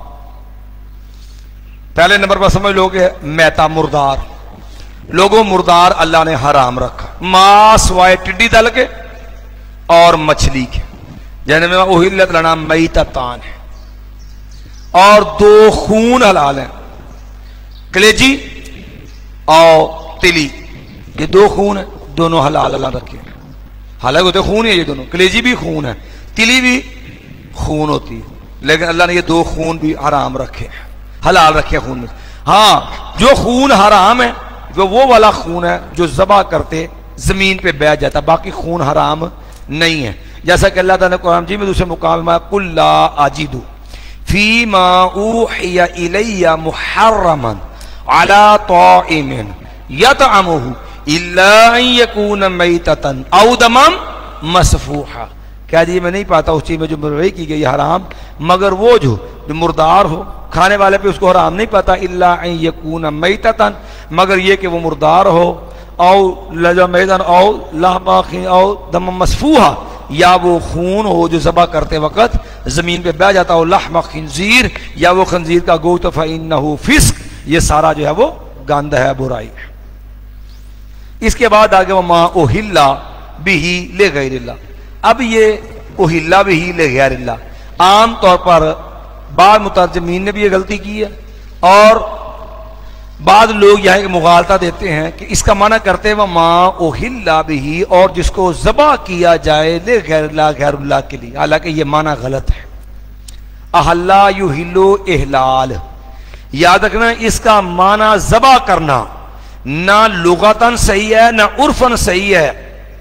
पहले नंबर पर समझ लोगे मैता मुर्दार, लोगों मुर्दार अल्लाह ने हराम रखा, मांस वाए टिड्डी दल के और मछली के, जिनमें उहिल्लत लना मैततान है, और दो खून हलाल हैं, कलेजी और तिली, ये दो खून है, दोनों हलाल अल्लाह रखे। हालांकि होते खून है ये दोनों, कलेजी भी खून है, तिली भी खून होती है, लेकिन अल्लाह ने ये दो खून भी हराम रखे, हलाल रखे खून में। हाँ, जो खून हराम है वो वो वाला खून है जो ज़बा करते जमीन पे बह जाता, बाकी खून हराम नहीं है। जैसा कि अल्लाह ताला ने कुरान जी में दूसरे मुकाम में कुल ला आजिदु फीमा ऊहिया इलैया मुहर्रमन अला ताइमिन यतअमुहु इल्ला अन यकून मैततन औ दमम मसफूहा, क्या जी मैं नहीं पाता उस चीज में जो मुर्गी की गई हराम, मगर वो जो, जो मुर्दार हो, खाने वाले पे उसको हराम नहीं पता, इल्ला अन यकून मैततन, मगर ये कि वो मुर्दार हो, औ लजमैदन औ लहमा औ दम मसफूहा, या वो खून हो जो ज़बा करते वक्त जमीन पे बह जाता हो, लहमा खिंजीर, या वो खंजीर का गोश्त, फइन्नहु फिस्क, ये सारा जो है वो गंद है, बुराई है। इसके बाद आगे वो मा उहिल्ला बिही ले गैरिल्लाह। अब ये उहिल्ला बिही ले गैरिल्लाह, आम तौर पर बाद मुतरजमीन ने भी ये गलती की है और बाद लोग यहाँ एक मुगालता देते हैं कि इसका माना करते वह माँ उहिल्ला बिही, और जिसको ज़बा किया जाए ले गैरुल्लाह, गैरुल्लाह के लिए, हालांकि ये माना गलत है। अहल्ला युहिल्लु इहलाल, याद रखना इसका माना ज़बा करना ना लुगतन सही है ना उर्फन सही है।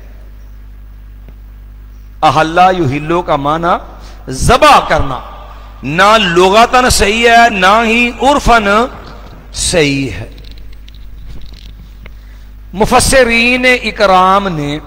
अहल्ला युहिल्लु का माना ज़बा करना ना लुगतन सही है ना ही उर्फन सही है। मुफस्सिरीन इकराम ने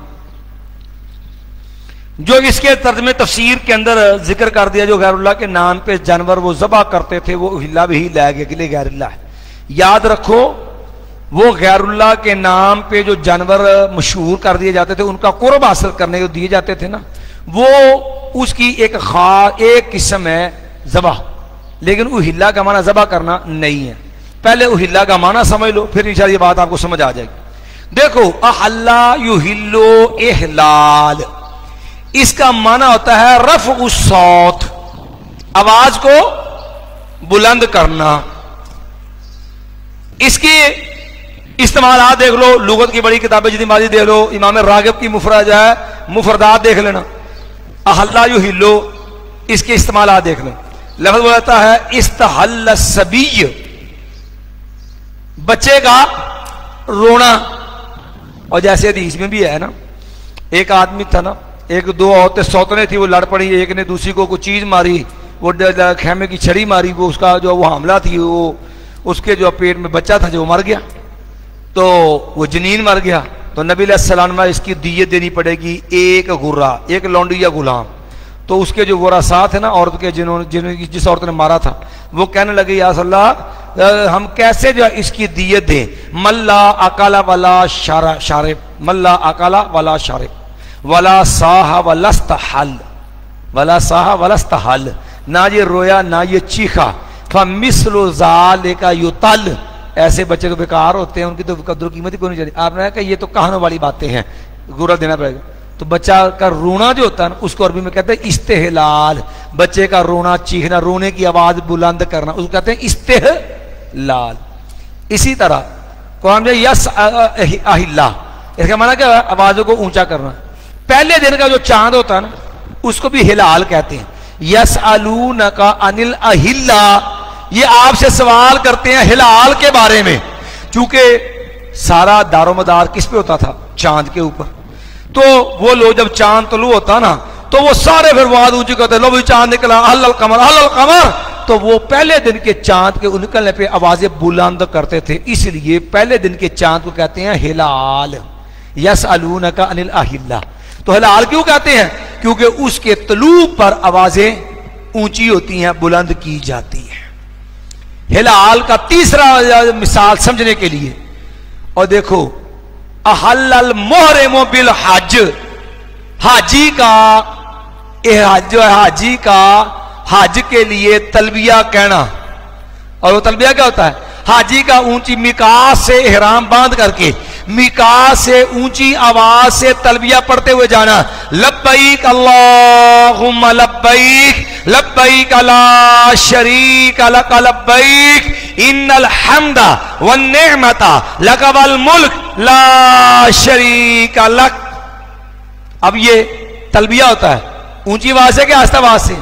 जो इसके तर्जुमे तफसीर के अंदर जिक्र कर दिया, जो गैरुल्लाह के नाम पे जानवर वो ज़बा करते थे वो हिल्ला भी ला गया के लिए गैरुल्लाह है। याद रखो वो गैरुल्लाह के नाम पे जो जानवर मशहूर कर दिए जाते थे, उनका कुर्ब हासिल करने को दिए जाते थे ना, वो उसकी एक खा एक किस्म है ज़बा, लेकिन उहिल्ला का माना ज़बा करना नहीं है। पहले उहिल्ला का माना समझ लो, फिर इंशाअल्लाह ये बात आपको समझ आ जाएगी। देखो अहल्ला युहिल्लु इहलाल, इसका माना होता है रफ उस सौत, आवाज को बुलंद करना। इसके इस्तेमाल देख लो, लुगत की बड़ी किताबें जितनी माजी देख लो, इमाम रागिब की मुफरद है, मुफरदात देख लेना, अहल्ला यू हिलो, इसके इस्तेमाल देख लो। लफ्ज बोलता है इस्तहल्ल सबीय, बच्चे का रोना। और जैसे हदीस में भी है ना, एक आदमी था ना, एक दो औरतें सौतने थी, वो लड़ पड़ी, एक ने दूसरी को कुछ चीज मारी, वो खेमे की छड़ी मारी, वो उसका जो वो हमला थी, वो उसके जो पेट में बच्चा था जो वो मर गया, तो वो जनीन मर गया। तो नबी अलैहिस्सलाम ने इसकी दियत देनी पड़ेगी, एक गुर्रा, एक लौंडी या गुलाम। तो उसके जो वरासात है ना औरत के, जिन्होंने जिन्होंने जिस औरत ने मारा था, वो कहने लगे या अल्लाह हम कैसे जो इसकी दियत दें। मल्ला अकाला वाला शारा शारे, मल्ला अकाला वाला शारे, वला साहा वलस्तहल, वला साहा वलस्तहल, ना ये रोया ना ये चीखा। फमिस्लु ज़ालिका युतल, ऐसे बच्चे तो बेकार होते हैं, उनकी तो कदर कीमत ही कोई नहीं चलती। आपने कहा ये तो कहानों वाली बातें हैं, गुरा देना पड़ेगा। तो बच्चा का रोना जो होता है ना, उसको अरबी में कहते हैं इस्तेहलाल, बच्चे का रोना चीखना, रोने की आवाज बुलंद करना, उसको कहते हैं इस्तेहलाल। इसी तरह कुरान में यस अहिल्ला, इसका माना क्या है, आवाजों को ऊंचा करना। पहले दिन का जो चांद होता है ना, उसको भी हिलाल कहते हैं। यस अलून का अनिल अहिल्ला, ये आपसे सवाल करते हैं हिलाल के बारे में, क्योंकि सारा दारोमदार किस पे होता था, चांद के ऊपर। तो वो लोग जब चांद तलू होता ना, तो वो सारे फिर आवाज ऊंची करते, लो भाई चांद निकला, हल्लल कमर हल्लल कमर। तो वो पहले दिन के चांद के निकलने पे आवाजें बुलंद करते थे, इसलिए पहले दिन के चांद को कहते हैं हिलाल। यस अलून का अनिल अहिल्ला, तो हिलाल क्यों कहते हैं, क्योंकि उसके तलू पर आवाजें ऊंची होती हैं, बुलंद की जाती है। हिलाल का तीसरा मिसाल समझने के लिए, और देखो अहल्लल मुहरिमु बिल हज, हाजी का जो है, हाजी का हज के लिए तलबिया कहना। और वो तलबिया क्या होता है, हाजी का ऊंची मिकात से इहराम बांध करके मिकात से ऊंची आवाज से तलबिया पढ़ते हुए जाना, लब्बैक अल्लाहुम्मा लब्बैक लब्बैक ला शरीक लक लब्बैक इन्नल हम्दा वन निअमता लक वल मुल्क ला शरीक लक। अब ये तलबिया होता है ऊंची आवाज से, क्या आस्ता आवाज से,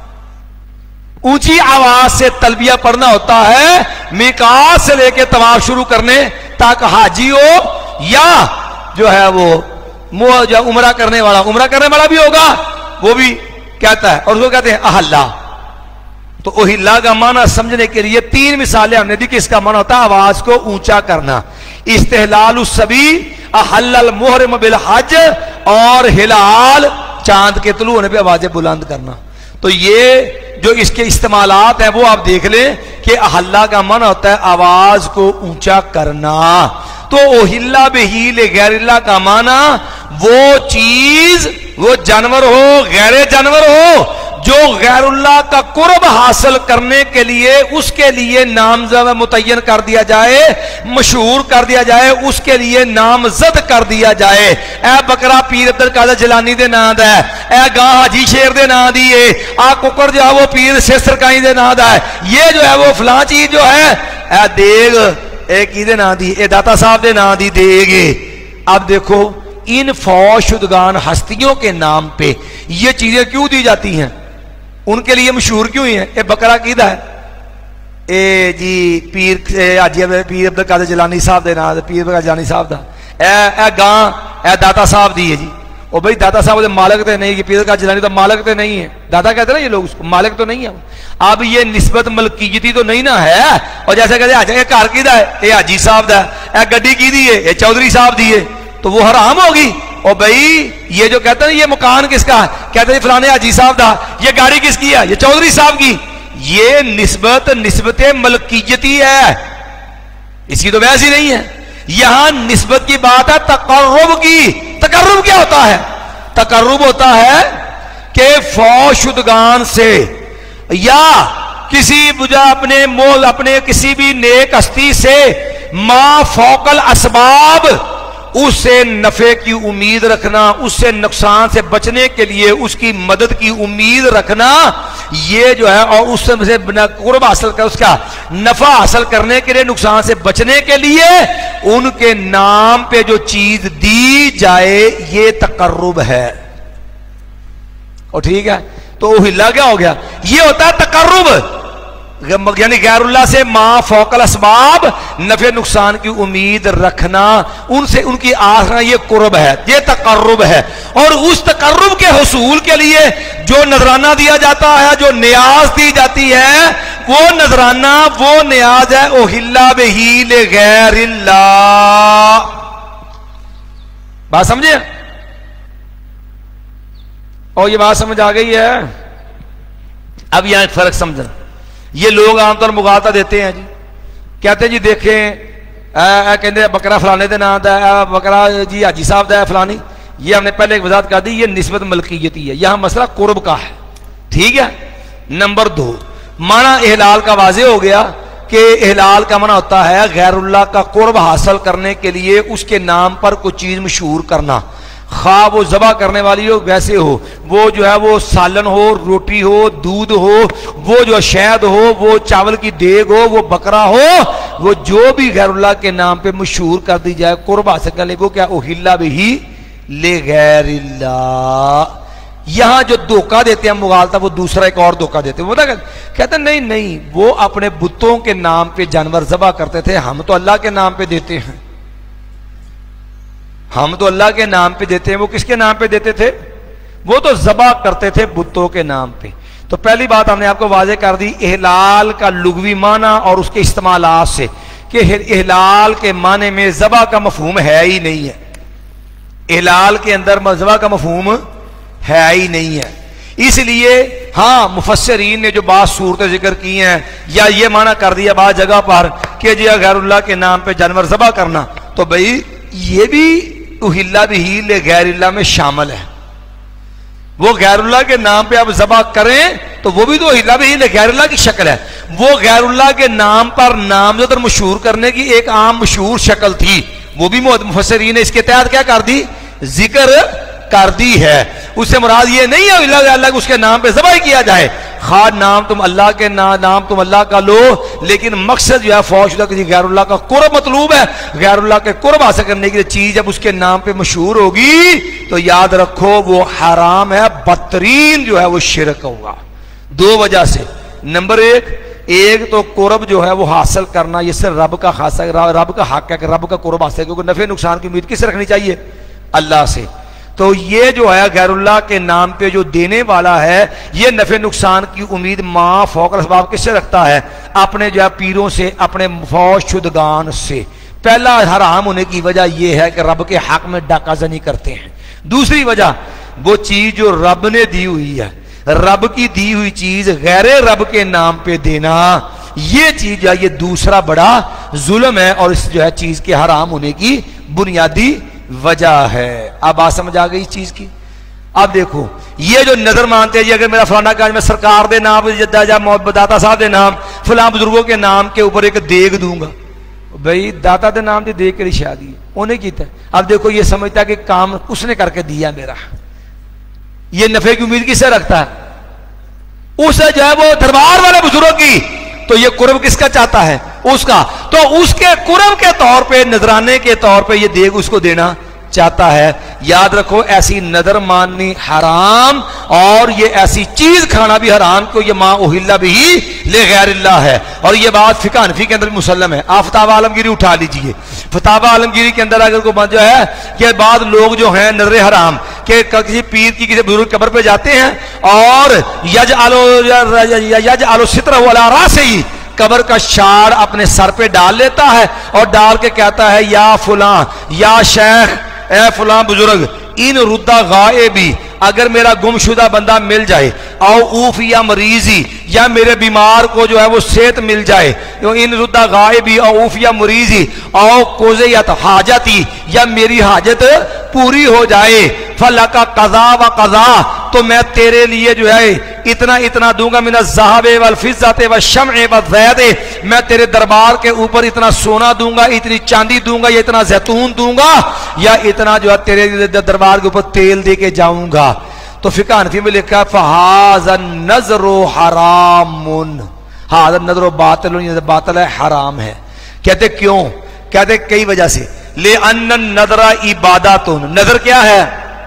ऊंची आवाज से तलबिया पढ़ना होता है, मिकात से लेके तवाफ शुरू करने तक हाजी हो या जो है वो जो उमरा करने वाला, उमरा करने वाला भी होगा, वो भी कहता है, और उसको कहते हैं अहल्ला। तो ओहिल्ला का माना समझने के लिए तीन मिसालें हमने दी कि इसका माना होता है आवाज को ऊंचा करना। इस्तेहलाल सभी, अहल्लल मुहरिम बिल हज, और हिलाल चांद के तुलू होने पे आवाजें बुलंद करना। तो ये जो इसके इस्तेमालात हैं वो आप देख लें कि अहल्ला का माना होता है आवाज को ऊंचा करना। तो ओहिल्ला बिही गैरिल्ला का माना वो चीज, वो जानवर हो, गैर जानवर हो, जो गैरुल्लाह का कुर्ब हासिल करने के लिए उसके लिए नामजद मुतय्यन कर दिया जाए, मशहूर कर दिया जाए, उसके लिए नामजद कर दिया जाए। ए बकरा पीर अब्दुल कादिर जिलानी दे नाम दा है, ए गां हाजी शेर दे नाम दी है, आ कुकर जो है वो पीर शेर सरकाई दे नाम दा है, ये जो है वो फलां चीज जो है, ए देग ए किदे नाम दी, ए दाता साहब दे नाम दी देग। अब देखो इन फौशुदगान हस्तियों के नाम पे ये चीजें क्यों दी जाती हैं, उनके लिए मशहूर क्यों है। ये बकरा किदा है, ए जी पीर हाजी पीर अब्दुल कादिर जिलानी साहब दे नाम, पीर अब्दुल कादिर जिलानी साहब दा, ए ए गां ए दाता साहब दी है जी। और भाई दाता साहब मालिक तो नहीं, पीर का जिलानी तो मालिक तो नहीं है, दादा कहते ना ये लोग, उसको मालिक तो नहीं है। अब ये निस्बत मलकीयती तो नहीं ना है। और जैसे कहते हैं घर किदा है, ये हाजी साहब दा, ए गड्डी की दी है, ये चौधरी साहब दी है, तो वो हराम होगी। और भाई ये जो कहते हैं ये मकान किसका है, कहते हैं फलाने हाजी साहब दा, ये गाड़ी किसकी है, ये चौधरी साहब की। ये निस्बत निस्बत मलकीयती है, इसकी तो वैसी नहीं है। यहां निस्बत की बात है तकर्रुब की। तकर्रुब क्या होता है, तकर्रुब होता है कि फौशुदगान से या किसी बुझा अपने मोल अपने किसी भी नेक हस्ती से मा फौकल असबाब, उससे नफे की उम्मीद रखना, उससे नुकसान से बचने के लिए उसकी मदद की उम्मीद रखना, ये जो है, और उससे कुर्ब हासिल कर, उसका नफा हासिल करने के लिए, नुकसान से बचने के लिए उनके नाम पे जो चीज दी जाए ये तकर्रुब है। और ठीक है, तो हिला क्या हो गया, ये होता है तकर्रुब, यानी गैरुल्लाह से मा फौकल असबाब, नफे नुकसान की उम्मीद रखना, उनसे उनकी आस रखना, ये कुर्ब है, ये तकर्रुब है। और उस तकर्रुब के हुसूल के लिए जो नजराना दिया जाता है, जो नियाज दी जाती है, वो नजराना, वो नियाज है ओहिल्ला बिही ले गैरिल्लाह। बात समझे? और ये बात समझ आ गई है? अब यहां एक फर्क समझना। ये लोग आमतौर मुगालता देते हैं जी, कहते हैं जी देखें कहते बकरा फलाने के नाम का, बकरा जी हाजी साहब का है फलानी, ये हमने पहले एक वजाहत कर दी, ये निस्बत मलकियती है, यहां मसला कुर्ब का है। ठीक है। नंबर दो, माना इहलाल का वाजे हो गया कि इहलाल का माना होता है गैरुल्लाह का कुर्ब हासिल करने के लिए उसके नाम पर कोई चीज मशहूर करना, खा वो जबा करने वाली हो वैसे हो, वो जो है वो सालन हो, रोटी हो, दूध हो, वो जो शहद हो, वो चावल की देग हो, वो बकरा हो, वो जो भी गैरुल्लाह के नाम पे मशहूर कर दी जाए कुर्ब हासिल कर ले, वो क्या उहिल्ला बिही ले गैरिल्लाह। यहां जो धोखा देते हैं मुगालता, वो दूसरा एक और धोखा देते हैं, वो कहते हैं नहीं नहीं वो अपने बुतों के नाम पे जानवर जबा करते थे, हम तो अल्लाह के नाम पे देते हैं, हम तो अल्लाह के नाम पे देते हैं। वो किसके नाम पे देते थे? वो तो जबा करते थे बुतों के नाम पे। तो पहली बात हमने आपको वाजे कर दी इहलाल का लुगवी माना और उसके इस्तेमालात से कि इहलाल के माने में जबा का मफहूम है ही नहीं है, इहलाल के अंदर जबा का मफहूम है ही नहीं है। इसलिए हाँ, मुफस्सिरीन ने जो बात सूरत जिक्र की हैं या ये माना कर दिया बात जगह पर कि जी गैरुल्लाह के नाम पे जानवर जबा करना, तो भाई ये भी उहिल्ला बिही ले गैरिल्लाह में शामिल है। वो गैरुल्लाह के नाम पे आप जबा करें तो वो भी तो उहिल्ला बिही ले गैरिल्लाह की शक्ल है। वो गैरुल्लाह के नाम पर नामजद मशहूर करने की एक आम मशहूर शक्ल थी, वो भी मुफस्सिरीन ने इसके तहत क्या कर दी, जिक्र कर दी है। उससे मुराद ये नहीं है अल्लाह उसके नाम पे जबा किया जाए, खाद नाम तुम अल्लाह के ना, नाम तुम अल्लाह का लो, लेकिन मकसद जो है फौशदा किसी गैरुल्लाह का कुर्ब मतलूब है। गैरुल्लाह के कुर्ब हासिल करने की चीज जब उसके नाम पे मशहूर होगी तो याद रखो वो हराम है, बदतरीन जो है वो शिरक होगा। दो वजह से, नंबर एक एक तो कुर्ब जो है वो हासिल करना ये सिर्फ रब का खासा, रब का हक है कि रब का कुर्ब हासिल, क्योंकि नफे नुकसान की उम्मीद किससे रखनी चाहिए? अल्लाह से। तो ये जो है गैरुल्लाह के नाम पे जो देने वाला है ये नफे नुकसान की उम्मीद माँ फौकल असबाब किससे रखता है? अपने जो है पीरों से, अपने फौज शुदगान से। पहला हराम होने की वजह यह है कि रब के हक में डाकाजनी करते हैं। दूसरी वजह वो चीज जो रब ने दी हुई है, रब की दी हुई चीज गैर रब के नाम पे देना, ये चीज जो है ये दूसरा बड़ा जुल्म है और इस जो है चीज के हराम होने की बुनियादी वजह है। अब बात समझ आ गई इस चीज की? अब देखो ये जो नजर मानते हैं जी, अगर मेरा फलाना काज मैं सरकार के नाम दाता साहब के नाम फलां बुजुर्गों के नाम के ऊपर एक देग दूंगा, भाई दाता के नाम की देग के शादी उन्हें किया। अब देखो ये समझता कि काम उसने करके दिया मेरा, ये नफे की उम्मीद किससे रखता है? उसे जो है वो दरबार वाले बुजुर्गों की, तो ये कुर्ब किसका चाहता है? उसका। तो उसके कुर्ब के तौर पे, नजराने के तौर पे ये देग उसको देना चाहता है। याद रखो ऐसी नजर माननी हराम और ये ऐसी चीज खाना भी हराम, को ये माँ उहिल्ला भी ले गैरिल्लाह है। और ये बात फिका हनफी के अंदर भी मुसल्लम है। आप फतावा आलमगीरी उठा लीजिए, फतावा आलमगीरी के अंदर अगर को जो है कि बाद लोग जो हैं नजर हराम के किसी पीर की किसी बुजुर्ग कब्र पे जाते हैं और यज आलो यज आलो सित्र वाला रासे ही कब्र का शार अपने सर पे डाल लेता है और डाल के कहता है या फुला या शेख ए फुला बुजुर्ग इन रुद्दा गायबी, अगर मेरा गुमशुदा बंदा मिल जाए और ऊफ या मरीजी या मेरे बीमार को जो है वो सेहत मिल जाए, तो इन रुद्दा गायबी और ऊफ या मरीजी और कोजे या तो हाजती या मेरी हाजत पूरी हो जाए, फला का कजा व कजा, तो मैं तेरे लिए जो है इतना इतना दूंगा, मिना ज़हाबे वल फिज़्ज़ते व शम्ए व ज़ैदे, मैं तेरे दरबार के ऊपर इतना सोना दूंगा, इतनी चांदी दूंगा, या इतना जैतून दूंगा, या इतना जो है तेरे दरबार के ऊपर तेल दे के जाऊंगा। तो फिका हनफी में लिखा फहाज़ा नज़रो हरामुन, हाज़ा नज़रो बातिल, बातिल है, हराम है। कहते क्यों? कहते कई वजह से। ले अन्न नजरा इबादतुन, नजर क्या है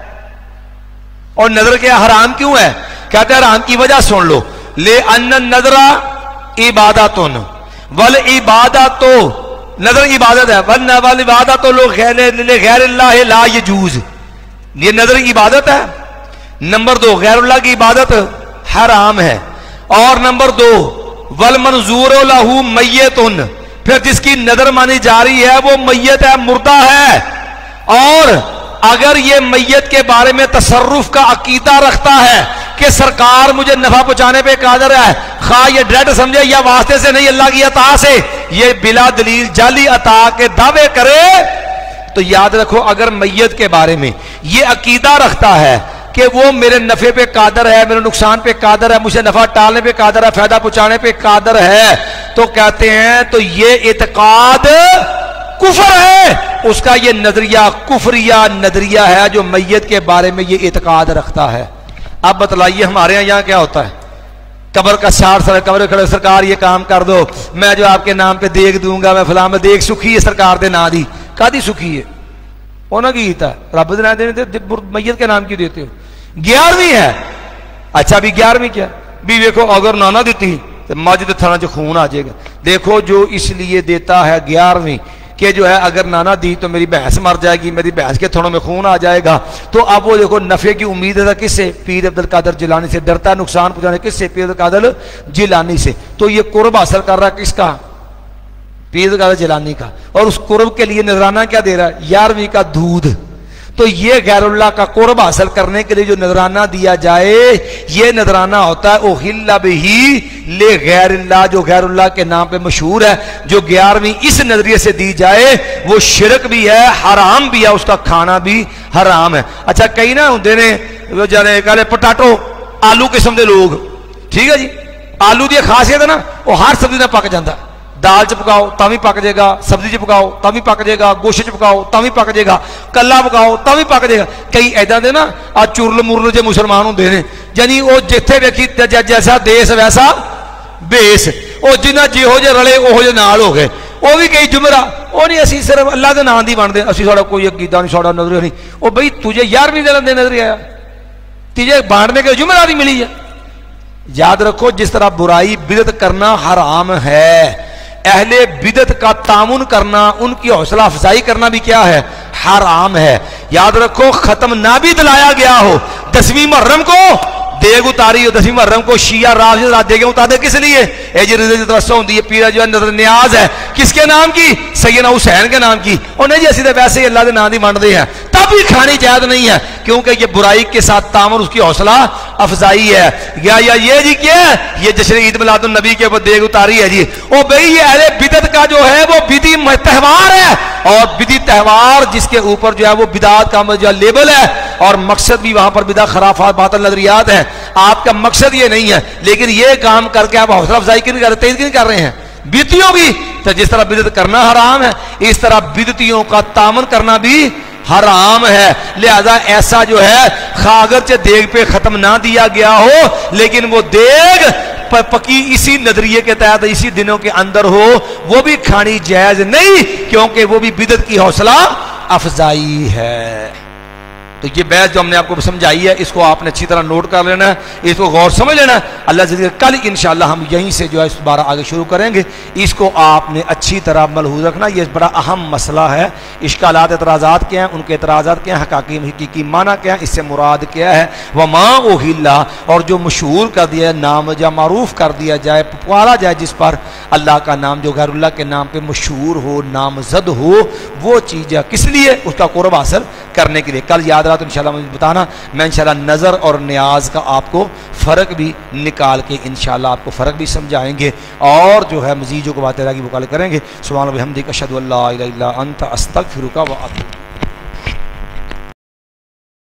और नजर क्या हराम क्यों है? कहते हराम की वजह सुन लो। ले अन्न नजरा इबादतुन वल इबादत तो, नजर इबादत है, वल वल इबादत तो लोग गैरिल्लाह ला यजूज, ये नजर इबादत है। नंबर दो, गैरुल्लाह की इबादत हराम है। और नंबर दो, वल मंजूर लहू मय्यतुन, फिर जिसकी नजर मानी जा रही है वो मैयत है, मुर्दा है। और अगर ये मैयत के बारे में तसर्रुफ का अकीदा रखता है कि सरकार मुझे नफा पहुंचाने पे कादर है, खा ये डायरेक्ट समझे या वास्ते से नहीं, अल्लाह की अता से, ये बिला दलील जाली अता के दावे करे, तो याद रखो अगर मैयत के बारे में ये अकीदा रखता है कि वो मेरे नफे पे कादर है, मेरे नुकसान पे कादर है, मुझे नफा टालने पे कादर है, फायदा पहुंचाने पे कादर है, तो कहते हैं तो ये इत्काद कुफर है, उसका ये नजरिया कुफरिया नजरिया है जो मैयत के बारे में ये इत्काद रखता है। अब बतलाइए हमारे यहाँ यहाँ क्या होता है? कब्र का सार सर कब्र खड़े, सरकार ये काम कर दो, मैं जो आपके नाम पे देख दूंगा, मैं फलां में देख सुखी है सरकार दे ना दी, कादी सुखी है उन्होंने की रब ना देने मैयत के नाम क्यों देते हो? ग्यारहवीं है, अच्छा भी ग्यारहवीं क्या भी देखो, अगर ना ना देती तो मस्जिद थाना च खून आ जाएगा। देखो जो इसलिए देता है ग्यारहवीं कि जो है अगर नाना दी तो मेरी भैंस मर जाएगी, मेरी भैंस के थनों में खून आ जाएगा, तो अब वो देखो नफे की उम्मीद है किससे? पीर अब्दुल कादिर जिलानी से। डरता है नुकसान पहुंचाने किससे? पीर अब्दुल कादिर जिलानी से। तो ये कुर्ब हासिल कर रहा है किसका? पीर अब्दुल कादिर जिलानी का। और उस कुर्ब के लिए नजराना क्या दे रहा है? ग्यारहवीं का दूध। तो ये गैरुल्लाह का कुर्ब हासिल करने के लिए जो नजराना दिया जाए, ये नजराना होता है ओहिल्ला बिही ले गैरिल्लाह, जो गैरुल्लाह के नाम पे मशहूर है। जो ग्यारहवीं इस नजरिए से दी जाए वो शिरक भी है, हराम भी है, उसका खाना भी हराम है। अच्छा कई ना होंगे ने जाने कहले पटाटो आलू किस्म के लोग, ठीक है जी, आलू की खासियत है ना वो हर सब्जी में पक जाता, दाल च पकाओ ता भी पक जाएगा, सब्जी च पकाओ ता भी पक जाएगा, गोश्त च पकाओ ता भी पक जाएगा, कला पकाओ ता भी पक जाएगा। कई ऐदा दे ना आ चुरल मुरल जो मुसलमान होंगे ने, यानी वो जिथे वेखी जैसा देश वैसा बेस, वो जिन्ना जिहो जे रले ओहो जे नाल हो गए। वो भी कई जुमरा वो नहीं, असी सिर्फ अल्लाह के नाम की बनते, असी साड़ा कोई अकीदा नहीं, साड़ा नजरिया नहीं। वो बई तुझे ग्यारहवीं दिन नजर आया, तुझे बांटने के जुमरा नहीं मिली है। याद रखो जिस तरह बुराई बिदत करना हराम है, अहले बिदत का तामुन करना, उनकी हौसला अफजाई करना भी क्या है? हराम है। याद रखो खत्म ना भी दिलाया गया हो, दसवीं मुहर्रम को देग उतारी हो, दसवीं मुहर्रम को शिया राफिज़ रात देगे उतारते किस लिए? ए जी रिज़ तवस्सो होती है, पीरा जो है नजर न्याज है किसके नाम की? सैयदना हुसैन के नाम की। और नहीं जी असि तो वैसे ही अल्लाह के नाम ही बनते हैं, तब भी खानी जायज नहीं है, क्योंकि ये बुराई के साथ तामुन उसकी हौसला अफजाई है। या, या ये जी क्या है? ये जश्न ईद मिलादुन नबी के ऊपर देग उतारी है जी। ओ भाई ये अहले बिदत का जो है वो बिदी त्यौहार है, और बिदी त्यौहार जिसके ऊपर जो है वो बिदात का जो लेबल है, और मकसद भी वहां पर बिदा खराफात बातिल नजरियात है। आपका मकसद ये नहीं है, लेकिन ये काम करके आप हौसला अफजाई क्यों नहीं कर रहे, तेज क्यों नहीं कर रहे हैं? बिदतियों की तो जिस तरह बिदत करना हराम है, इस तरह बिदतियों का तामन करना भी हराम है। लिहाजा ऐसा जो है खागर से देग पे खत्म ना दिया गया हो, लेकिन वो देग पकी इसी नजरिए के तहत इसी दिनों के अंदर हो, वो भी खानी जायज नहीं, क्योंकि वो भी बिदत की हौसला अफजाई है। तो ये बहस जो हमने आपको समझाई है, इसको आपने अच्छी तरह नोट कर लेना है, इसको गौर समझ लेना है। अल्लाह से कल इंशाअल्लाह हम यहीं से जो है इस बार आगे शुरू करेंगे। इसको आपने अच्छी तरह मलहूज रखना, ये बड़ा अहम मसला है। इश्कालात एतराज़ात क्या हैं, उनके एतराज़ात क्या हैं, हकाकी हकीकी माना क्या है, इससे मुराद क्या है। वमा ओहिल्ला, और जो मशहूर कर दिया नाम या मारूफ कर दिया जाए, पुकारा जाए जिस पर अल्लाह का नाम जो गैरुल्लाह के नाम पर मशहूर हो, नामजद हो, वो चीज़ किस लिए? उसका कुर्ब हासिल करने के लिए। कल याद रहा तो इंशाल्लाह मुझे बताना, मैं इंशाल्लाह नज़र और न्याज का आपको फ़र्क भी निकाल के इंशाल्लाह आपको फ़र्क भी समझाएंगे, और जो है मज़ीद जो बातें रहेगी वो कल करेंगे। सुभान अल्लाह व बिहम्दिही अशहदु अल्ला इलाहा इल्ला अंत अस्तगफिरुका व अतूबु।